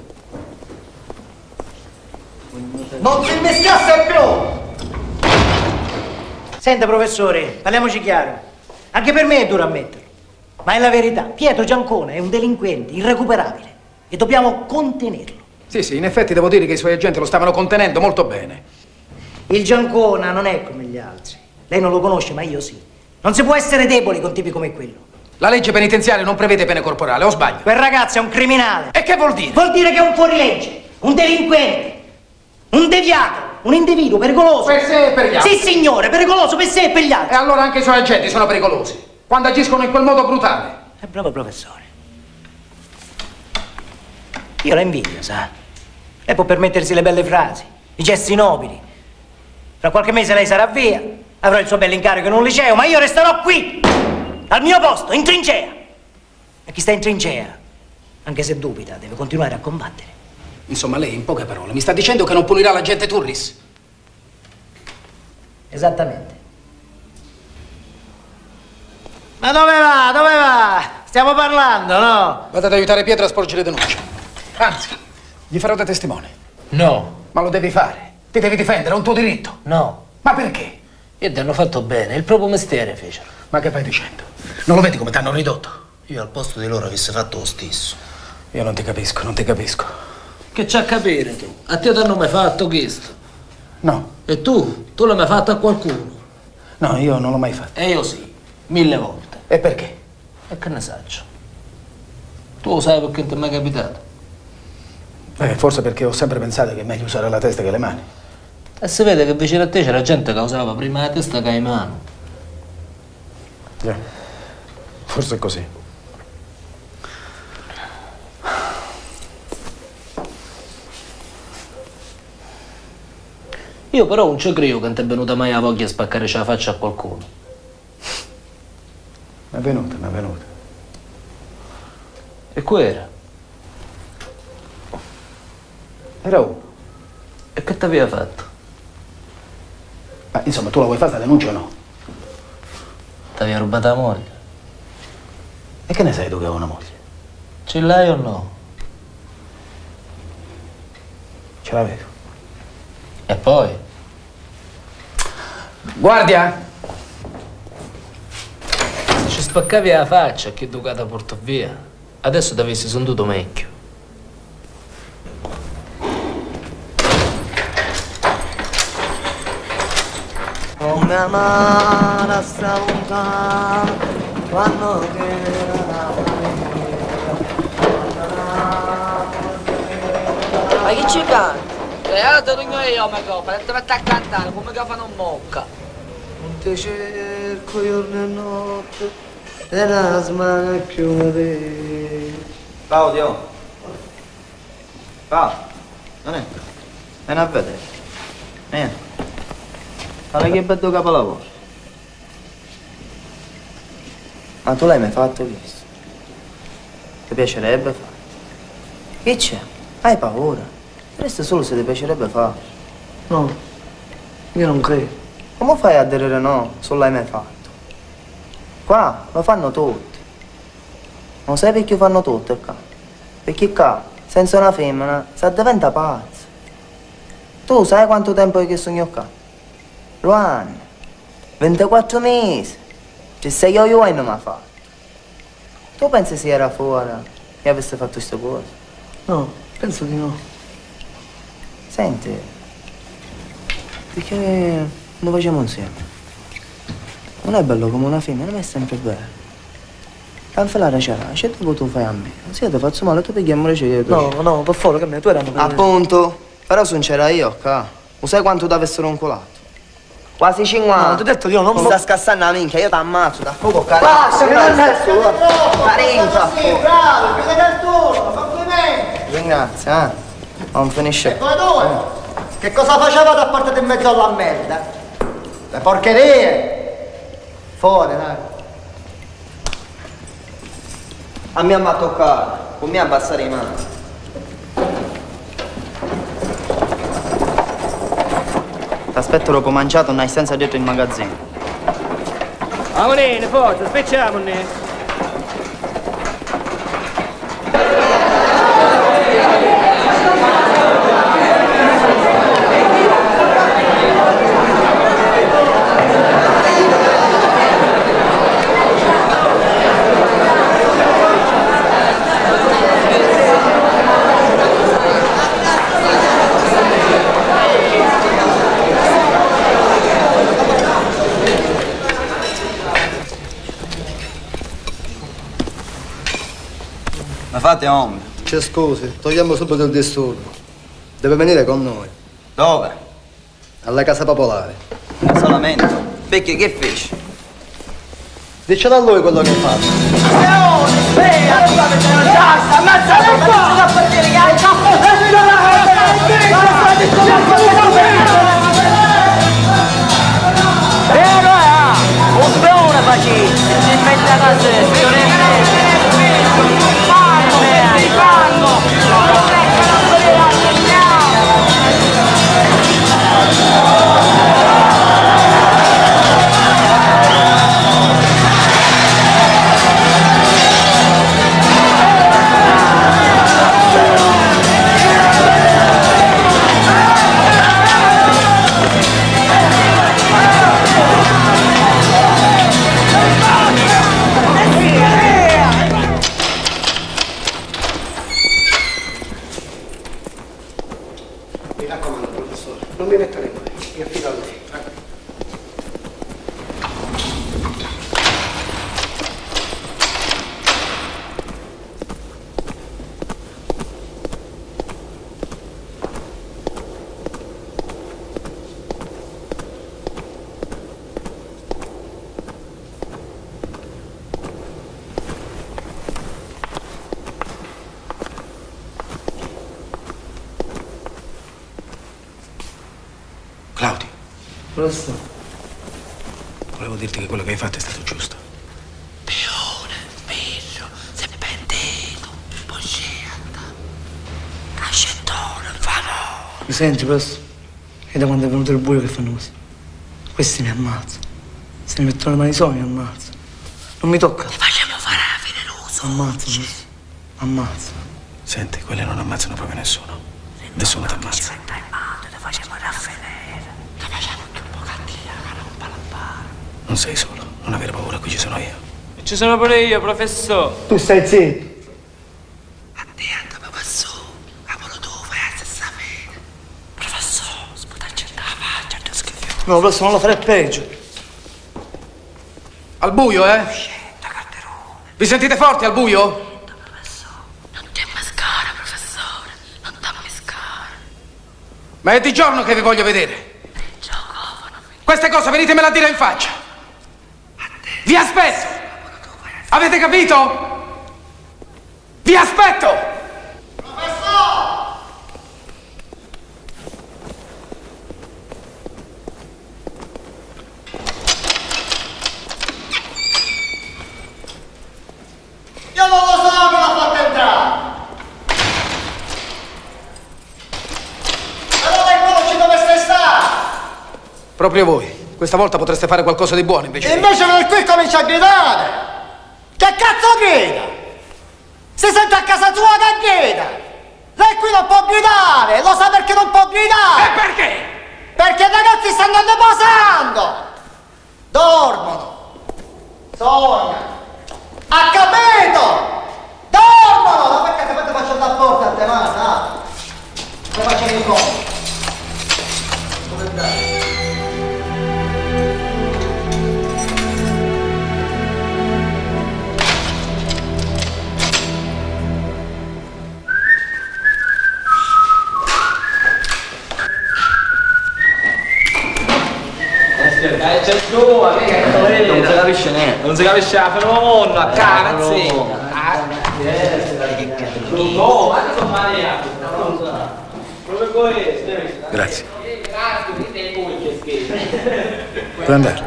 Non si meschiasse più! Senta, professore, parliamoci chiaro. Anche per me è duro ammetterlo. Ma è la verità. Pietro Giancone è un delinquente irrecuperabile e dobbiamo contenerlo. Sì, in effetti devo dire che i suoi agenti lo stavano contenendo molto bene. Il Giancona non è come gli altri. Lei non lo conosce, ma io sì. Non si può essere deboli con tipi come quello. La legge penitenziaria non prevede pene corporali, o sbaglio? Quel ragazzo è un criminale. E che vuol dire? Vuol dire che è un fuorilegge, un delinquente, un deviato, un individuo pericoloso. Per sé e per gli altri. Sì, signore, pericoloso per sé e per gli altri. E allora anche i suoi agenti sono pericolosi, quando agiscono in quel modo brutale. È bravo professore. Io la invidio, sa? Lei può permettersi le belle frasi, i gesti nobili. Fra qualche mese lei sarà via, avrò il suo bell'incarico in un liceo, ma io resterò qui, al mio posto, in trincea. E chi sta in trincea, anche se dubita, deve continuare a combattere. Insomma, lei, in poche parole, mi sta dicendo che non punirà l'agente Turris? Esattamente. Ma dove va? Dove va? Stiamo parlando, no? Vado ad aiutare Pietro a sporgere denuncia. Anzi, gli farò da testimone. No. Ma lo devi fare. Ti devi difendere, è un tuo diritto. No. Ma perché? Io ti hanno fatto bene, il proprio mestiere fecero. Ma che fai dicendo? Non lo vedi come ti hanno ridotto? Io al posto di loro avessi fatto lo stesso. Io non ti capisco, non ti capisco. Che c'ha a capire tu? A te ti hanno mai fatto questo? No. E tu? Tu l'hai mai fatto a qualcuno? No, io non l'ho mai fatto. E io sì, 1000 volte. E perché? E che ne saccio? Tu lo sai perché non ti è mai capitato? Forse perché ho sempre pensato che è meglio usare la testa che le mani. E si vede che vicino a te c'era gente che usava prima la testa che le mani. Forse è così. Io però non ci credo che non ti è venuta mai la voglia di spaccare la faccia a qualcuno. Mi è venuta, mi è venuta. E qua era? Era uno. E che ti aveva fatto? Ma insomma, tu la vuoi fare la denuncia o no? Ti aveva rubato la moglie? E che ne sai tu che ho una moglie? Ce l'hai o no? Ce l'avevo. E poi? Guardia! Ci spaccavi la faccia che Ducata portò via. Adesso ti avessi sentito meglio. Come amare sta lontano quando Ma chi ci canta? Te non io, ma copa, ti metti a cantare come che fanno mocca. non ti cerco giorno e notte e la smana più me te. Claudio. Va. Non è. Vieni a vedere. Vieni. Guarda che bello capolavoro. Ma tu l'hai mai fatto questo? Ti piacerebbe fare? Che c'è? Hai paura? Resta solo se ti piacerebbe fare. No, io non credo. Come fai a dire no se non l'hai mai fatto? Qua lo fanno tutti. Non sai perché fanno tutti qua? Perché qua, senza una femmina, si diventa pazzo. Tu sai quanto tempo è che sogno qua? Lo anni. 24 mesi. Ci sei io e non mi ha fatto. Tu pensi se era fuori e avesse fatto queste cose? No, penso di no. Senti, perché lo facciamo insieme? Non è bello come una femmina, ma è sempre bello. Cancellare c'è, se dopo tu fai a me. Se io ti faccio male, tu pighiamo le ciglie. No, per favore, che me, tu era una... Appunto, però se non c'era io, qua. Lo sai quanto ti avessero inculato? Quasi 50. No, ti ho detto io non... Sta scassando la minchia, io ti ammazzo da fuoco, Basta, che non è solo. 40. Sì, bravo, chiudete il turno, complimenti. Ringrazio, non finisce. E poi due? Che cosa facevate a parte in mezzo alla merda? Le porcherie. Fuori, dai. A me mi ha toccato, con me abbassare i mani. T'aspetto dopo mangiato, una stanza dietro il magazzino. Amonene, forza, specciamone. Ma fate ombre. C'è scusi, togliamo subito il disturbo. Deve venire con noi. Dove? Alla casa popolare. Solamente. Perché che fece? Dicelo a lui quello che ha fatto. Un peone facile, si mette a casa, Mi raccomando, professore, non mi metta le mani, mi affido a lei. Claudio, Professore. volevo dirti che quello che hai fatto è stato giusto. Peone, meglio, sei pentito, poi scelta. Cascettone, fano. Mi senti, professore? È da quando è venuto il buio che fanno così. Questi mi ammazzano. Se mi mettono le mani sopra mi ammazzano. Non mi tocca. Ti facciamo fare la fine l'uso. Ammazzano. Ammazzano. Senti, quelli non ammazzano proprio nessuno. Nessuno ti ammazza. Ti facciamo raffinare. Ti facciamo più un po' cattiva, che non palampare. Non sei solo, non avere paura, qui ci sono io. E ci sono pure io, professore. Tu stai zitto. Professore, sputarci la faccia, ti schifo. No, professore, non lo farei peggio. Al buio, eh? Vi sentite forti al buio? Non ti ammascara, professore. Non ti ammascara. Ma è di giorno che vi voglio vedere. Queste cose venitemela a dire in faccia. Vi aspetto. Avete capito? Vi aspetto. Io non lo so che l'ha fatto entrare! Allora in quello ci dovreste stare! Proprio voi. Questa volta potreste fare qualcosa di buono invece. E invece nel qui comincia a gridare! Che cazzo grida? Si sente a casa sua che grida! Lei qui non può gridare! Lo sa perché non può gridare! E perché? Perché i ragazzi stanno riposando! Dormono! Sognano! Ha capito? Dormono! Ma perché te faccio da porta a te, ma dai! Te faccio il conto! Dove dai? C'è tua, che non si capisce niente. Non si capisce la fenomena, cazzo. No, ma che sono Maria. Proprio questo. Grazie. Puoi andare.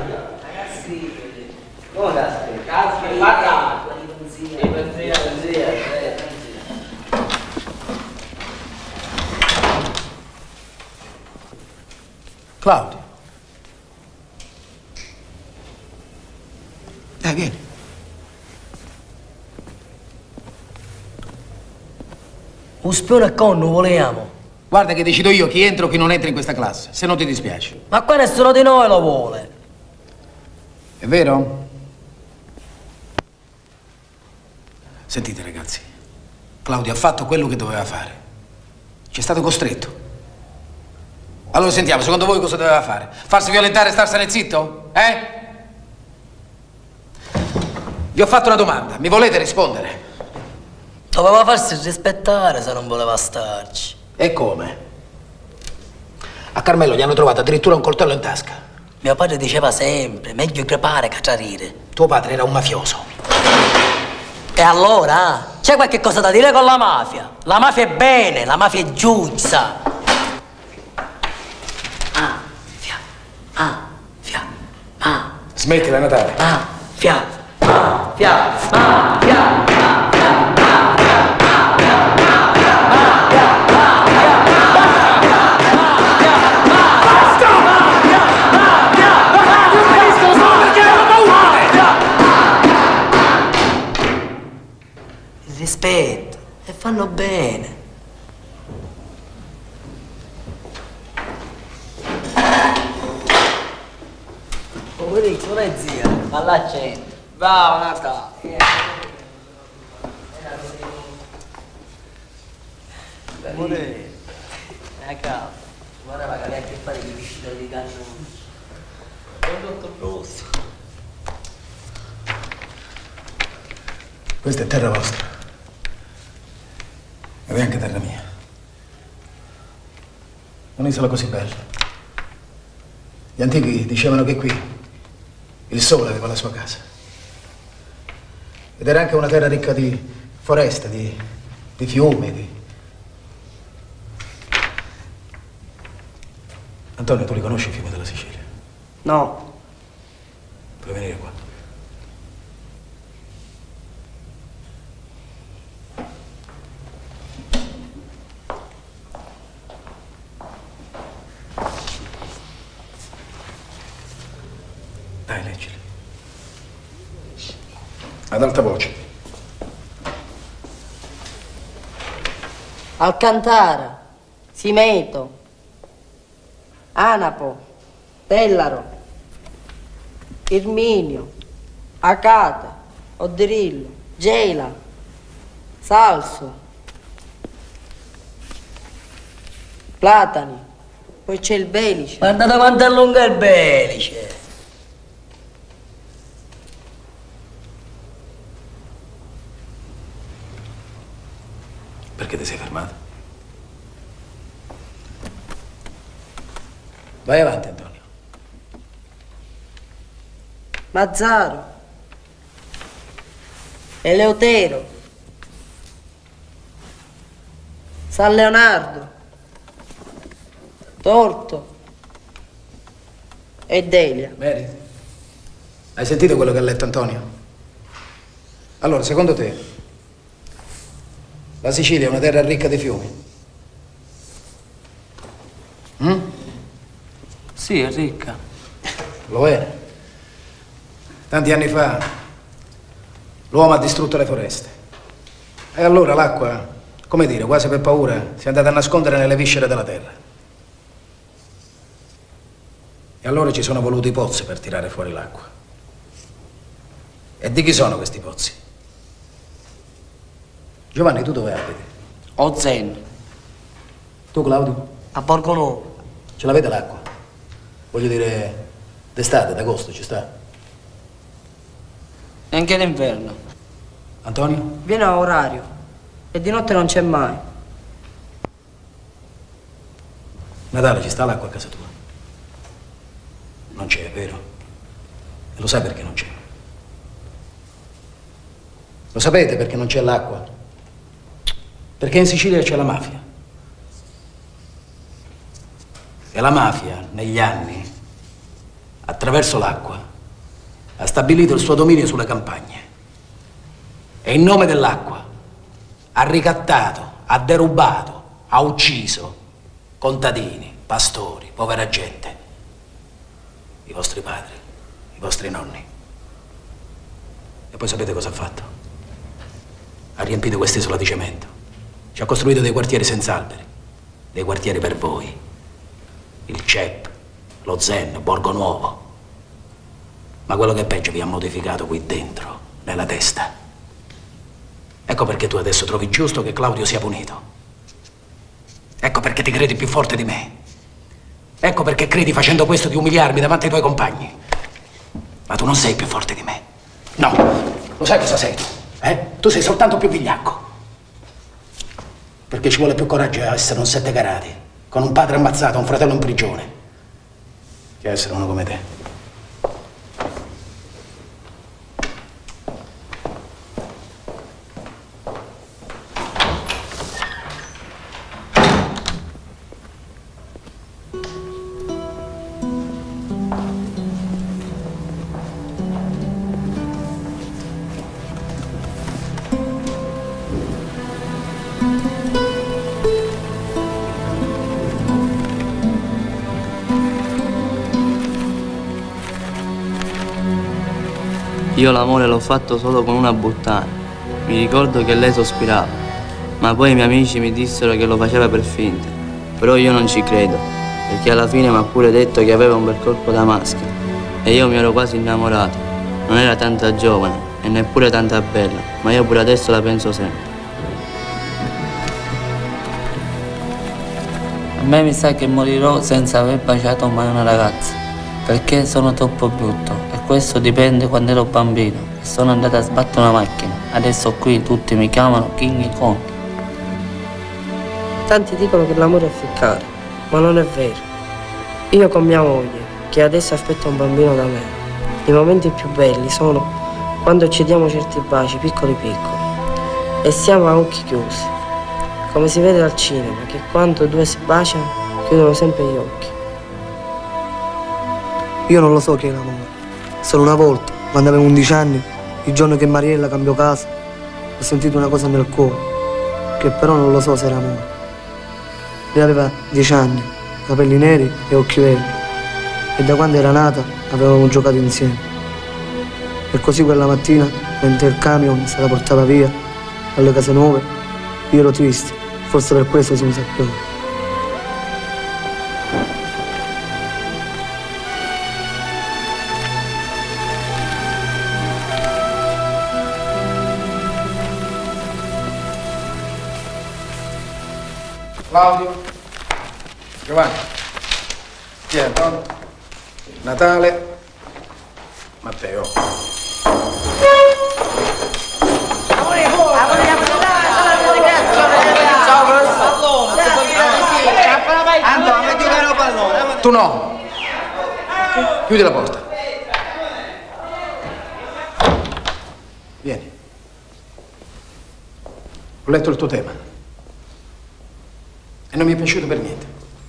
Claudio. Dai, vieni. Un spione a conno volevamo. Guarda che decido io chi entra o chi non entra in questa classe, se non ti dispiace. Ma qua nessuno di noi lo vuole. È vero? Sentite ragazzi, Claudio ha fatto quello che doveva fare. Ci è stato costretto. Allora sentiamo, secondo voi cosa doveva fare? Farsi violentare e starsene zitto? Vi ho fatto una domanda, mi volete rispondere? Doveva farsi rispettare se non voleva starci. E come? A Carmelo gli hanno trovato addirittura un coltello in tasca. Mio padre diceva sempre, meglio crepare che trarire. Tuo padre era un mafioso. E allora? C'è qualche cosa da dire con la mafia? La mafia è bene, la mafia è giusta. Smettila, Natale. Il rispetto. E fanno bene. Maurizio, non è zia. Ma là c'è. Va, Natale. Amore. Ecco. Guarda la che ha a che fare di viscita di canno. Condotto rosso. Questa è terra vostra. Ed è anche terra mia. Un'isola così bella. Gli antichi dicevano che qui il sole aveva la sua casa. Ed era anche una terra ricca di foreste, di fiumi, di... Antonio, tu li conosci i fiumi della Sicilia? No. Puoi venire qua. Dai, leggili. Ad alta voce. Alcantara, Simeto, Anapo, Tellaro, Irminio, Acate, Oddirillo, Gela, Salso, Platani, poi c'è il Belice. Guardate quanto è lungo il Belice. Perché ti sei fermato? Vai avanti, Antonio. Mazzaro, Eleutero, San Leonardo, Torto e Delia. Meriti. Hai sentito quello che ha letto Antonio? Allora, secondo te, la Sicilia è una terra ricca di fiumi? Sì, è ricca. Lo è. Tanti anni fa l'uomo ha distrutto le foreste. E allora l'acqua, come dire, quasi per paura, si è andata a nascondere nelle viscere della terra. E allora ci sono voluti i pozzi per tirare fuori l'acqua. E di chi sono questi pozzi? Giovanni, tu dove abiti? Ozen. Tu, Claudio? A Borgo Nuovo. Ce l'avete l'acqua? Voglio dire, d'estate, d'agosto ci sta? E anche d'inverno. Antonio? Viene a orario e di notte non c'è mai. Natale, ci sta l'acqua a casa tua? Non c'è, è vero? E lo sai perché non c'è? Lo sapete perché non c'è l'acqua? Perché in Sicilia c'è la mafia. E la mafia, negli anni, attraverso l'acqua, ha stabilito il suo dominio sulle campagne. E in nome dell'acqua ha ricattato, ha derubato, ha ucciso contadini, pastori, povera gente. i vostri padri, i vostri nonni. E poi sapete cosa ha fatto? Ha riempito quest'isola di cemento. Ci ha costruito dei quartieri senza alberi, dei quartieri per voi. Il CEP, lo Zen, Borgo Nuovo. Ma quello che è peggio vi ha modificato qui dentro, nella testa. Ecco perché tu adesso trovi giusto che Claudio sia punito. Ecco perché ti credi più forte di me. Ecco perché credi facendo questo di umiliarmi davanti ai tuoi compagni. Ma tu non sei più forte di me. No, lo sai cosa sei tu? Tu sei soltanto più vigliacco. Perché ci vuole più coraggio a essere un sette carati, con un padre ammazzato, un fratello in prigione, che essere uno come te. Io l'amore l'ho fatto solo con una buttana. Mi ricordo che lei sospirava, ma poi i miei amici mi dissero che lo faceva per finta. Però io non ci credo, perché alla fine mi ha pure detto che aveva un bel corpo da maschera. E io mi ero quasi innamorato. Non era tanta giovane e neppure tanta bella, ma io pure adesso la penso sempre. A me mi sa che morirò senza aver baciato mai una ragazza, perché sono troppo brutto. Questo dipende quando ero bambino e sono andato a sbattere una macchina. Adesso qui tutti mi chiamano King Kong. Tanti dicono che l'amore è ficcare, ma non è vero. Io con mia moglie, che adesso aspetta un bambino da me, i momenti più belli sono quando ci diamo certi baci piccoli piccoli e siamo a occhi chiusi, come si vede al cinema, che quando due si baciano chiudono sempre gli occhi. Io non lo so che è l'amore. Solo una volta, quando avevo 11 anni, il giorno che Mariella cambiò casa, ho sentito una cosa nel cuore, che però non lo so se era amore. Lei aveva 10 anni, capelli neri e occhi verdi, e da quando era nata avevamo giocato insieme. E così quella mattina, mentre il camion se la portava via, alle case nuove, io ero triste, forse per questo si mi sapeva. Claudio, Giovanni, Pietro, Natale, Matteo. Tu no. Chiudi la porta. Vieni. Ho letto il tuo tema. E non mi è piaciuto per niente.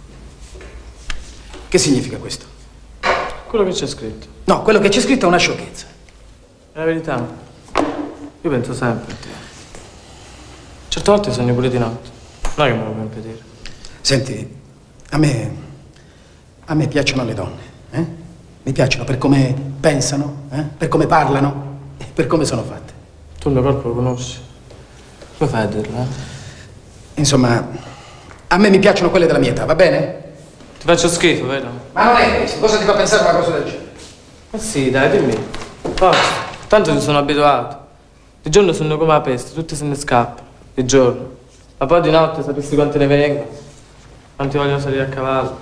Che significa questo? Quello che c'è scritto. No, quello che c'è scritto è una sciocchezza. È la verità. Io penso sempre a te. Certe volte sogno pure di notte. Non è che me lo puoi impedire. Senti, a me piacciono le donne, eh? Mi piacciono per come pensano, per come parlano e per come sono fatte. Tu il mio corpo lo conosci. Come fai a dirlo, Insomma, a me mi piacciono quelle della mia età, va bene? Ti faccio schifo, vero? Ma non è questo, cosa ti fa pensare una cosa del genere? Ma sì, dai, dimmi. Forza, tanto ci sono abituato. Di giorno sono come la peste, tutti se ne scappano. Di giorno. Ma poi di notte sapessi quante ne vengono. Quanti vogliono salire a cavallo.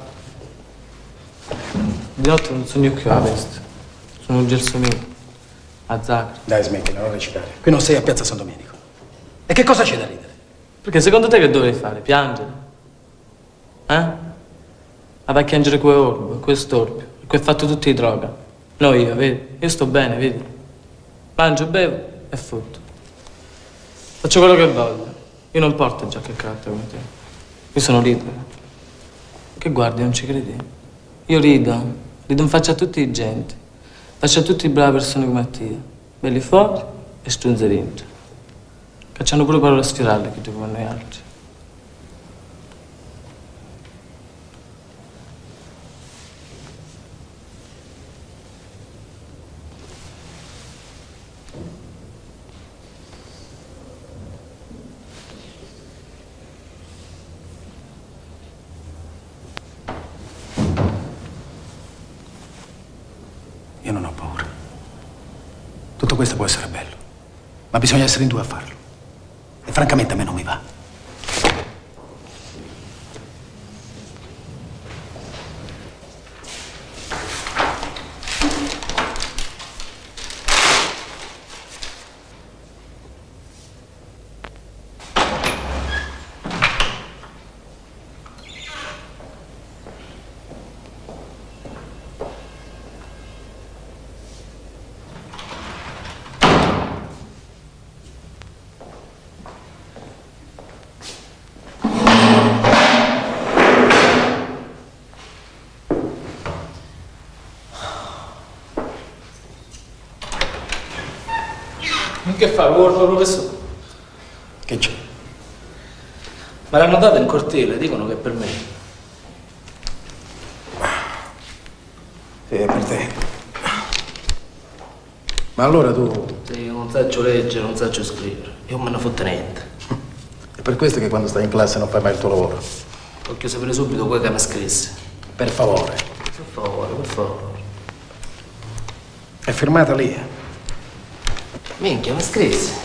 Di notte non sogno più la peste. Sono un gelsomino. A Zacra. Dai, smettila, non recitare. Qui non sei a Piazza San Domenico. E che cosa c'è da ridere? Perché secondo te che dovrei fare? Piangere? Ma vai a piangere quel orbo, quel storpio, quel fatto tutti di droga. No, io, vedi? Io sto bene, vedi? Mangio, bevo e fotto. Faccio quello che voglio. Io non porto giacca e cravatta come te. Io sono libero. Che guardi, non ci credi? Io rido in faccia a tutti i gente. Faccio a tutti brave persone come te. Belli fuori e strunze dentro. Che c'hanno pure parole sfirarle che tipo a noi altri. tutto questo può essere bello, ma bisogna essere in due a farlo. E francamente a me non mi va. Che fa? Guarda, professore. Che c'è? Me l'hanno data in cortile, dicono che è per me. Sì, è per te. Ma allora tu... Sì, io non saggio leggere, non saggio scrivere. Io non me ne fotte niente. È per questo che quando stai in classe non fai mai il tuo lavoro. Voglio sapere subito quel che mi scrisse. Per favore. Per favore, per favore. È firmata lì. Minchia, mi scrisse.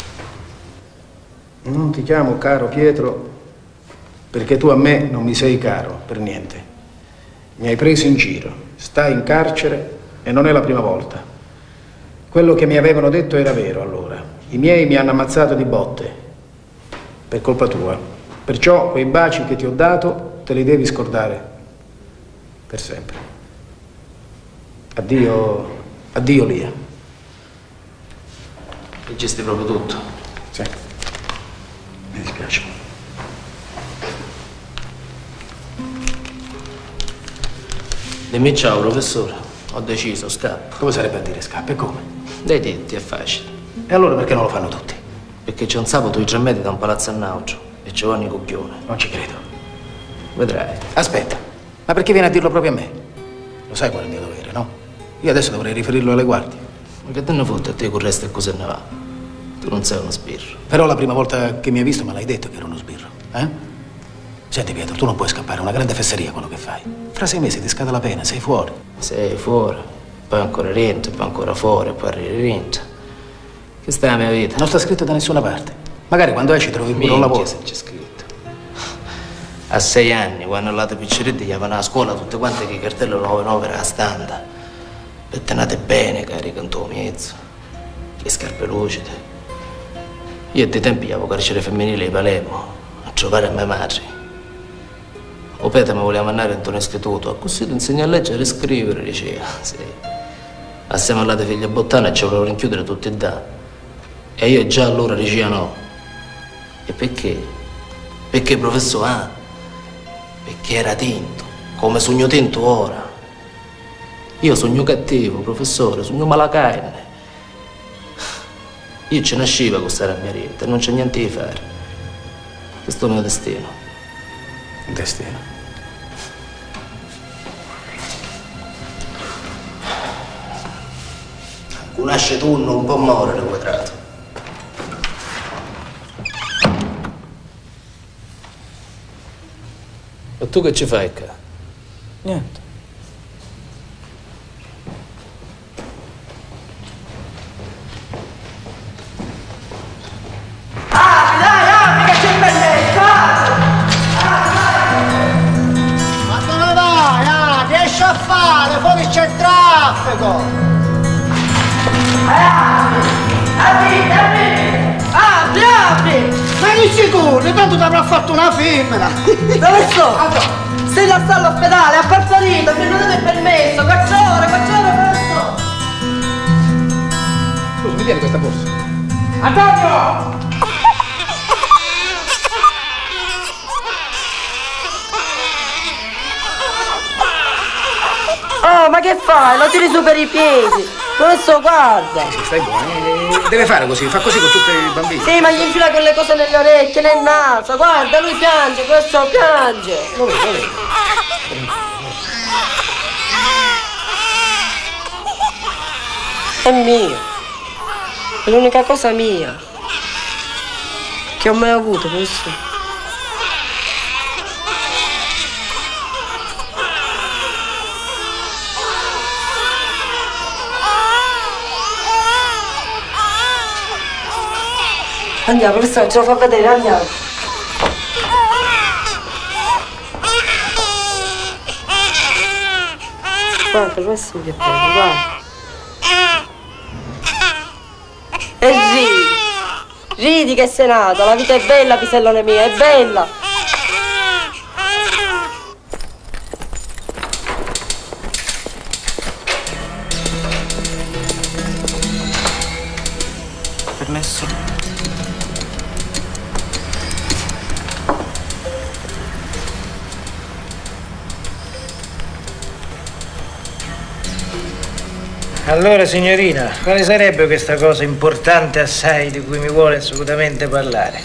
Non ti chiamo caro Pietro perché tu a me non mi sei caro, per niente. Mi hai preso in giro, stai in carcere e non è la prima volta. Quello che mi avevano detto era vero allora. I miei mi hanno ammazzato di botte, per colpa tua. Perciò quei baci che ti ho dato te li devi scordare per sempre. Addio, addio Lia. Leggisti proprio tutto? Sì. Mi dispiace. Dimmi ciao, professore. Ho deciso, scappo. Come sarebbe a dire scappo? E come? Dei tetti, è facile. E allora perché non lo fanno tutti? Perché c'è un sabato i 3 metri da un palazzo a Naugio e Giovanni Coglione. Non ci credo. Vedrai. Aspetta, ma perché viene a dirlo proprio a me? Lo sai qual è il mio dovere, no? Io adesso dovrei riferirlo alle guardie. Ma che te ne fotte a te con il resto e cose ne va? Tu non sei uno sbirro. Però la prima volta che mi hai visto me l'hai detto che ero uno sbirro, eh? Senti Pietro, tu non puoi scappare, è una grande fesseria quello che fai. Fra 6 mesi ti scade la pena, sei fuori. Sei fuori, poi ancora rientro, poi ancora fuori, poi rientro. Che sta la mia vita? Non sta scritto da nessuna parte. Magari quando esci trovi pure un lavoro. Se c'è scritto. A 6 anni, quando andate picciretti, gli avevano a scuola tutte quante che cartello 9 era a standa. Pettenate bene, cari canto mezzo. Che scarpe lucide. Io a dei tempi avevo carcere femminile di Palermo a trovare a mia madre. O Peter mi voleva mandare in un istituto, a così ti insegna a leggere e scrivere, diceva. Sì. Assieme all'ate figlia bottana ci volevano rinchiudere tutti i danni. E io già allora dicevo no. E perché? Perché, professore? Ah? Perché era tinto, come sogno tinto ora. Io sogno cattivo, professore, sogno malacarne. Io ci nascevo con questa rabbia e non c'è niente di fare. Questo è il mio destino. Destino. Nasce tu non può morire quadrato. E tu che ci fai qua? Niente. Dai, che c'è bellezza! Ma dove vai? Ah, che esci a fare? Fuori c'è il traffico! Apri! Ma di sicuro, tanto ti avrà fatto una femmina! Dove sto? Stai da stare all'ospedale, ha partorito, mi non avete permesso, cacciore, questo! Scusa, mi tieni questa borsa? Antonio! Oh, ma che fai? Lo tiri su per i piedi! Adesso guarda! Sì, stai buono. Deve fare così, fa così con tutti i bambini. Sì, ma gli infila quelle cose nelle orecchie, nel naso. Guarda, lui piange, questo piange. Lo vedo. È mio. È l'unica cosa mia che ho mai avuto, questo. Andiamo, professore, ce lo fa vedere, andiamo. Guarda, professore, che bello, guarda. E ridi che sei nato, la vita è bella, pisellone mia, è bella. Permesso? Allora, signorina, quale sarebbe questa cosa importante assai di cui mi vuole assolutamente parlare?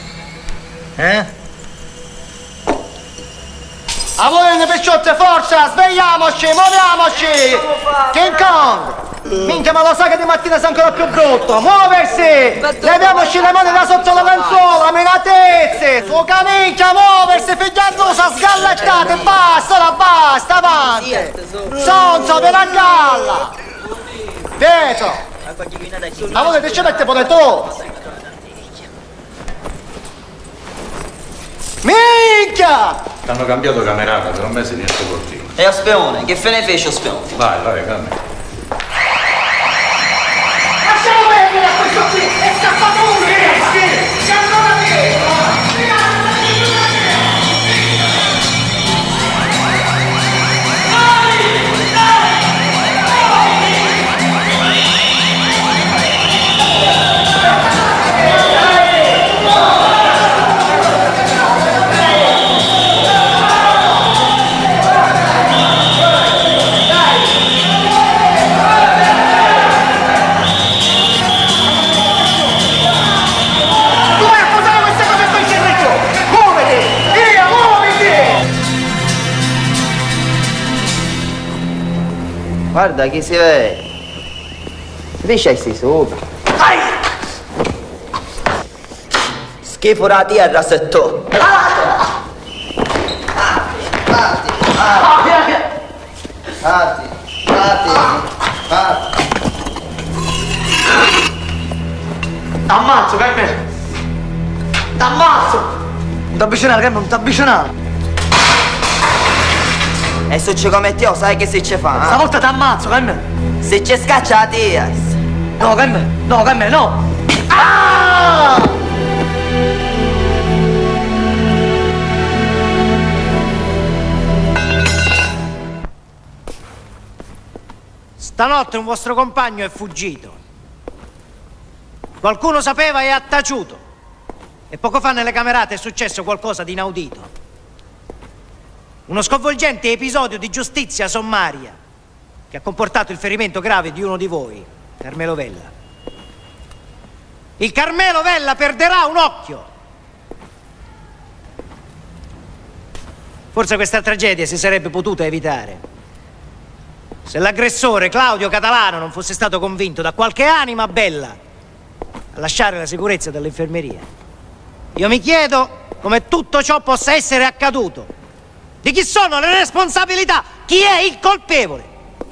A voi picciotte, forza, svegliamoci, muoviamoci! King Kong! Minchia, ma lo sa che di mattina sei ancora più brutto! Muoversi! Leviamoci le mani da sotto la lenzuola, menatezze! Su minchia, muoversi, figliardusa, sgallettate, basta, ora basta, avanti! Sonzo, per la galla! Pietro! A voi che ci mette pure tu! Minchia! Hanno cambiato camerata, per un mese niente cortino. E a Speone, che fe ne fece a Speone? Vai, calma. Lasciamo perdere a questo qui! È scappato uno! Che ancora Guarda chi si vede. Dice stai sopra. Schifo da terra se tu. T'ammazzo, Carmelo! T'ammazzo! Non t'avvicinare, Carmelo, non t'avvicinare! E se ci come te, sai che si ci fa? Stavolta t'ammazzo, Carmelo! Se ci scaccia la tia! No, Carmelo, no! Ah! Stanotte un vostro compagno è fuggito. Qualcuno sapeva e ha taciuto. E poco fa nelle camerate è successo qualcosa di inaudito. Uno sconvolgente episodio di giustizia sommaria che ha comportato il ferimento grave di uno di voi, Carmelo Vella. Il Carmelo Vella perderà un occhio. Forse questa tragedia si sarebbe potuta evitare se l'aggressore Claudio Catalano non fosse stato convinto da qualche anima bella a lasciare la sicurezza dell'infermeria. Io mi chiedo come tutto ciò possa essere accaduto. Di chi sono le responsabilità? Chi è il colpevole?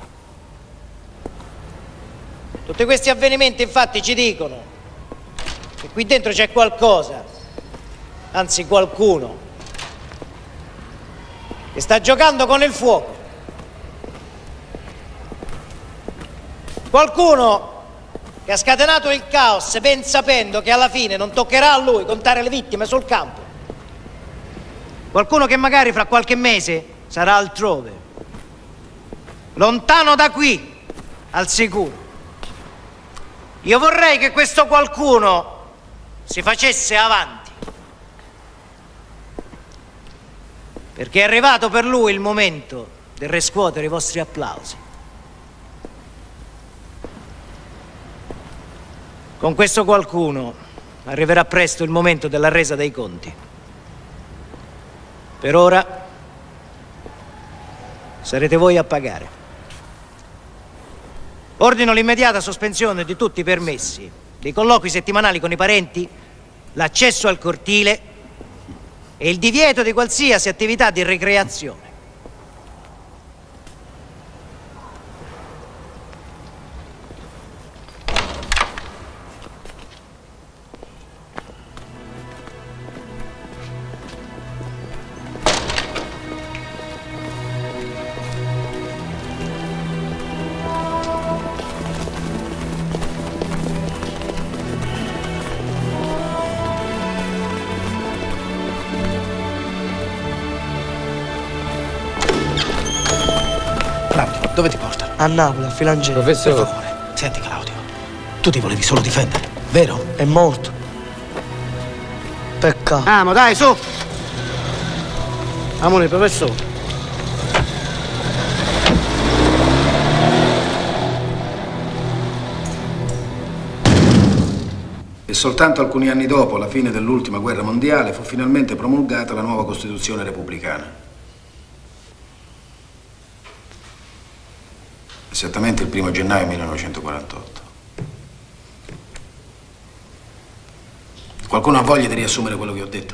Tutti questi avvenimenti infatti ci dicono che qui dentro c'è qualcosa, anzi qualcuno, che sta giocando con il fuoco. Qualcuno che ha scatenato il caos ben sapendo che alla fine non toccherà a lui contare le vittime sul campo. Qualcuno che magari fra qualche mese sarà altrove, lontano da qui, al sicuro. Io vorrei che questo qualcuno si facesse avanti, perché è arrivato per lui il momento di riscuotere i vostri applausi. Con questo qualcuno arriverà presto il momento della resa dei conti. Per ora sarete voi a pagare. Ordino l'immediata sospensione di tutti i permessi, dei colloqui settimanali con i parenti, l'accesso al cortile e il divieto di qualsiasi attività di ricreazione. Dove ti portano? A Napoli, a Filangelo. Professore. Per favore, senti Claudio, tu ti volevi solo difendere, vero? È morto. Peccato. Amo, dai, su! Amore, professore. E soltanto alcuni anni dopo la fine dell'ultima guerra mondiale fu finalmente promulgata la nuova Costituzione repubblicana. Esattamente il 1° gennaio 1948. Qualcuno ha voglia di riassumere quello che ho detto?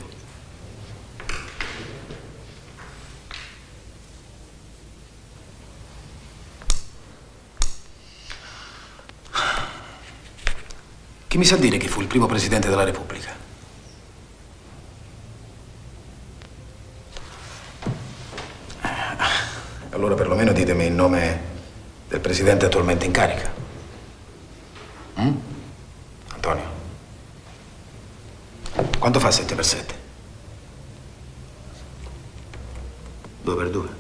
Chi mi sa dire chi fu il primo presidente della Repubblica? Allora perlomeno ditemi il nome del presidente attualmente in carica. Antonio. Quanto fa 7 per 7? 2 per 2?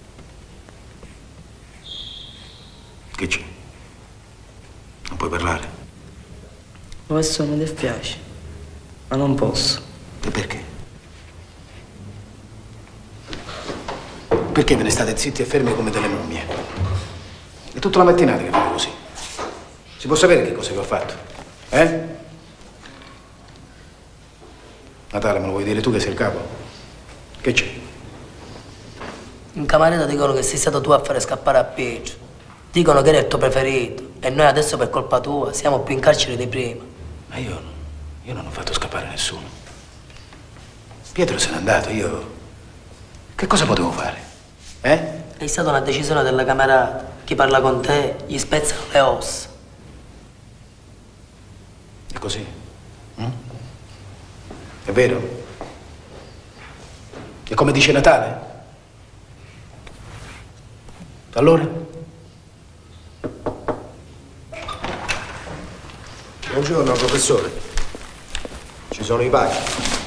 Che c'è? Non puoi parlare? Professore, mi dispiace, ma non posso. E perché? Perché ve ne state zitti e fermi come delle mummie? È tutta la mattinata che fate così. Si può sapere che cosa vi ho fatto? Natale, me lo vuoi dire tu che sei il capo? Che c'è? In cameretta dicono che sei stato tu a fare scappare a Pietro. Dicono che era il tuo preferito. E noi adesso per colpa tua siamo più in carcere di prima. Ma io non ho fatto scappare nessuno. Pietro se n'è andato, io... Che cosa potevo fare? È stata una decisione della camerata. Chi parla con te gli spezzano le ossa. È così? È vero? E come dice Natale? Allora? Buongiorno, professore. Ci sono i pacchi.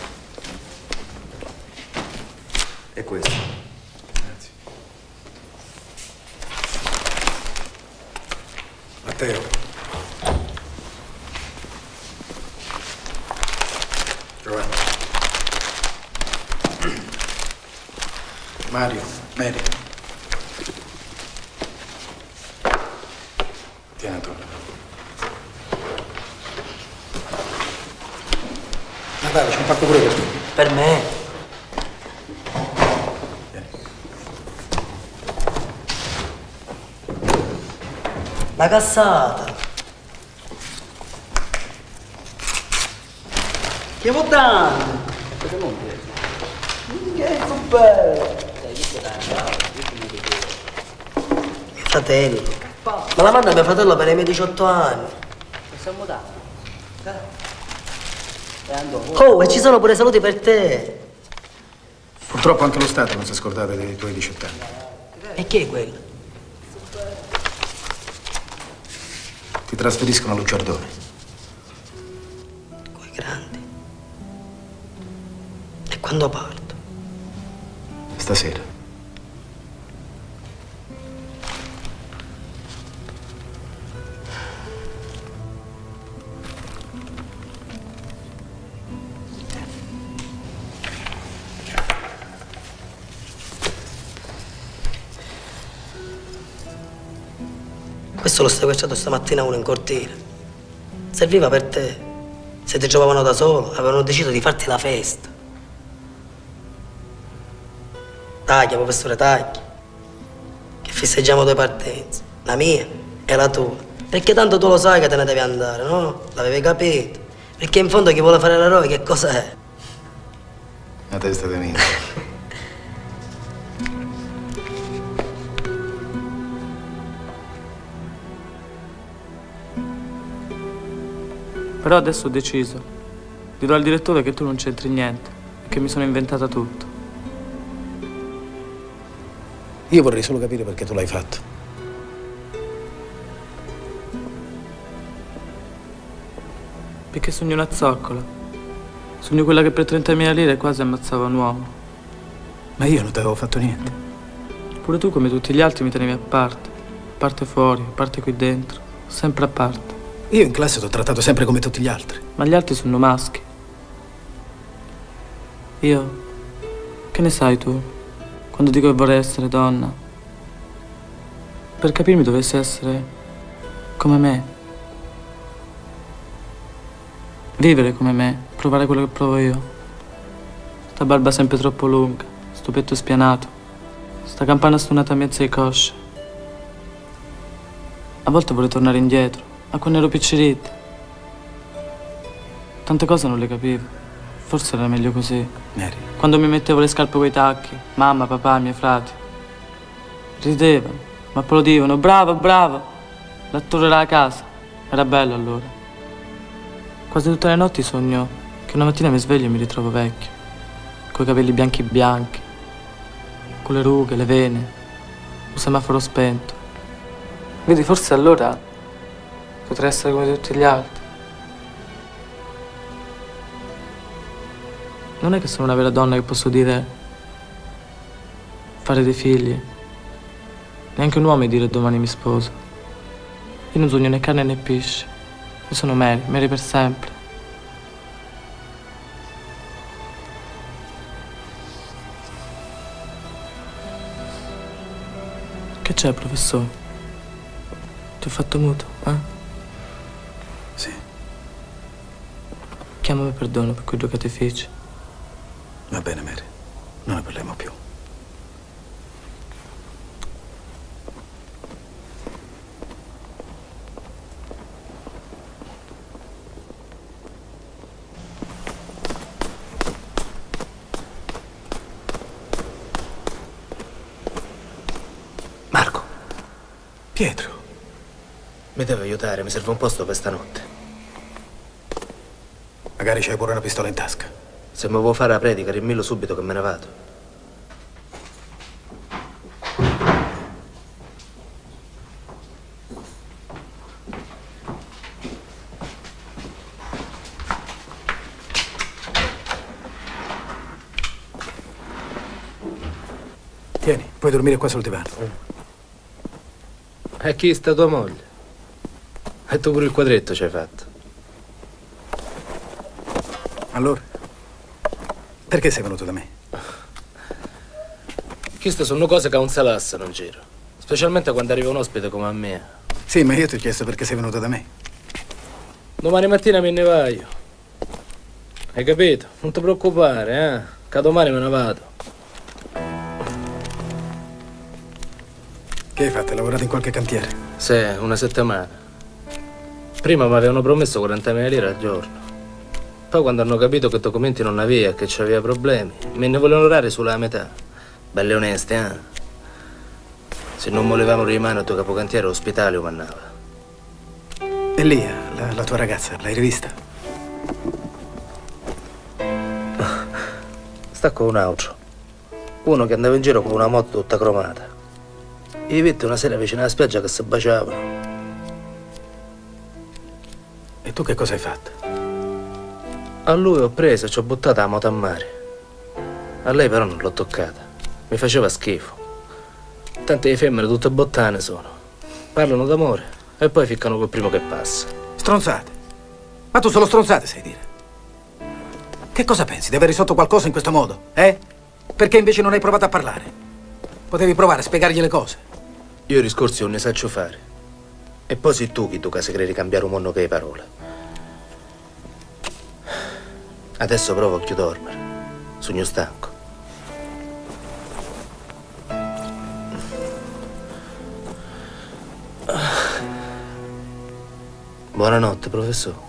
E questo. Grazie. Matteo. Giovanni. Mario. Mary. Tieni Antonio. Natale, c'è un pacco pure per te. Per me? La cassata. Che votando? Che bello. Mio fratello. Me la manda mio fratello per i miei 18 anni. Siamo dati. Oh, e ci sono pure saluti per te. Purtroppo anche lo Stato non si è scordato dei tuoi 18 anni. E che è quello? Ti trasferiscono a Lucciardone. Coi grandi. E quando parto? Stasera. Questo l'ho sequestrato stamattina uno in cortile. Serviva per te. Se ti trovavano da solo, avevano deciso di farti la festa. Taglia, professore, taglia. Che festeggiamo 2 partenze. La mia e la tua. Perché tanto tu lo sai che te ne devi andare, no? L'avevi capito. Perché in fondo chi vuole fare l'eroe che cosa è? La testa di Nino. Però adesso ho deciso. Dirò al direttore che tu non c'entri niente e che mi sono inventata tutto. Io vorrei solo capire perché tu l'hai fatto. Perché sogno una zoccola. Sogno quella che per 30.000 lire quasi ammazzava un uomo. Ma io non ti avevo fatto niente. Pure tu, come tutti gli altri, mi tenevi a parte. parte fuori, a parte qui dentro, sempre a parte. Io in classe ti ho trattato sempre come tutti gli altri. Ma gli altri sono maschi. Io, che ne sai tu, quando dico che vorrei essere donna? Per capirmi dovessi essere come me. Vivere come me, provare quello che provo io. Sta barba sempre troppo lunga, sto petto spianato, sta campana stonata a mezzo ai cosce. A volte vorrei tornare indietro, a quando ero piccerita. Tante cose non le capivo, forse era meglio così. Mary. Quando mi mettevo le scarpe coi tacchi, mamma, papà, i miei frati ridevano, mi applaudivano, bravo, bravo. L'attore era a casa, era bello allora. Quasi tutte le notti sogno che una mattina mi sveglio e mi ritrovo vecchio, coi capelli bianchi bianchi, con le rughe, le vene, un semaforo spento. Vedi, forse allora potrei essere come tutti gli altri. Non è che sono una vera donna che posso dire fare dei figli, neanche un uomo e dire domani mi sposo. Io non sogno né carne né pesce. Io sono Mary, Mary per sempre. Che c'è, professore? Ti ho fatto muto, eh? Sì. Chiamami perdono per quei due cattifici. Va bene, Mary. Non ne parliamo più. Pietro. Mi deve aiutare, mi serve un posto per stanotte. Magari c'hai pure una pistola in tasca. Se mi vuoi fare la predica, rimmillo subito che me ne vado. Tieni, puoi dormire qua sul divano. E chi sta tua moglie? E tu pure il quadretto ci hai fatto. Allora? Perché sei venuto da me? Queste sono cose che non si lasciano in giro. Specialmente quando arriva un ospite come a me. Sì, ma io ti ho chiesto perché sei venuto da me. Domani mattina me ne vai. Hai capito? Non ti preoccupare, eh? Che domani me ne vado. Che hai fatto? Hai lavorato in qualche cantiere? Sì, una settimana. Prima mi avevano promesso 40.000 lire al giorno. Poi quando hanno capito che documenti non aveva e che c'aveva problemi, me ne volevano dare sulla metà. Belle oneste, eh? Se non volevamo rimanere al tuo capocantiere ospitale o mannava. E Lia, la tua ragazza, l'hai rivista? Sta con un altro. Uno che andava in giro con una moto tutta cromata. Li vette una sera vicino alla spiaggia che si baciavano. E tu che cosa hai fatto? A lui ho preso e ci ho buttata la moto a mare. A lei però non l'ho toccata. Mi faceva schifo. Tante femmine tutte bottane sono. Parlano d'amore e poi ficcano col primo che passa. Stronzate. Ma tu solo stronzate sai dire. Che cosa pensi? Di aver risolto qualcosa in questo modo? Perché invece non hai provato a parlare? Potevi provare a spiegargli le cose. Io i discorsi non ne saccio fare. E poi sei tu chi tu che si credi cambiare un mondo che hai parole. Adesso provo a dormire. Sogno stanco. Buonanotte, professore.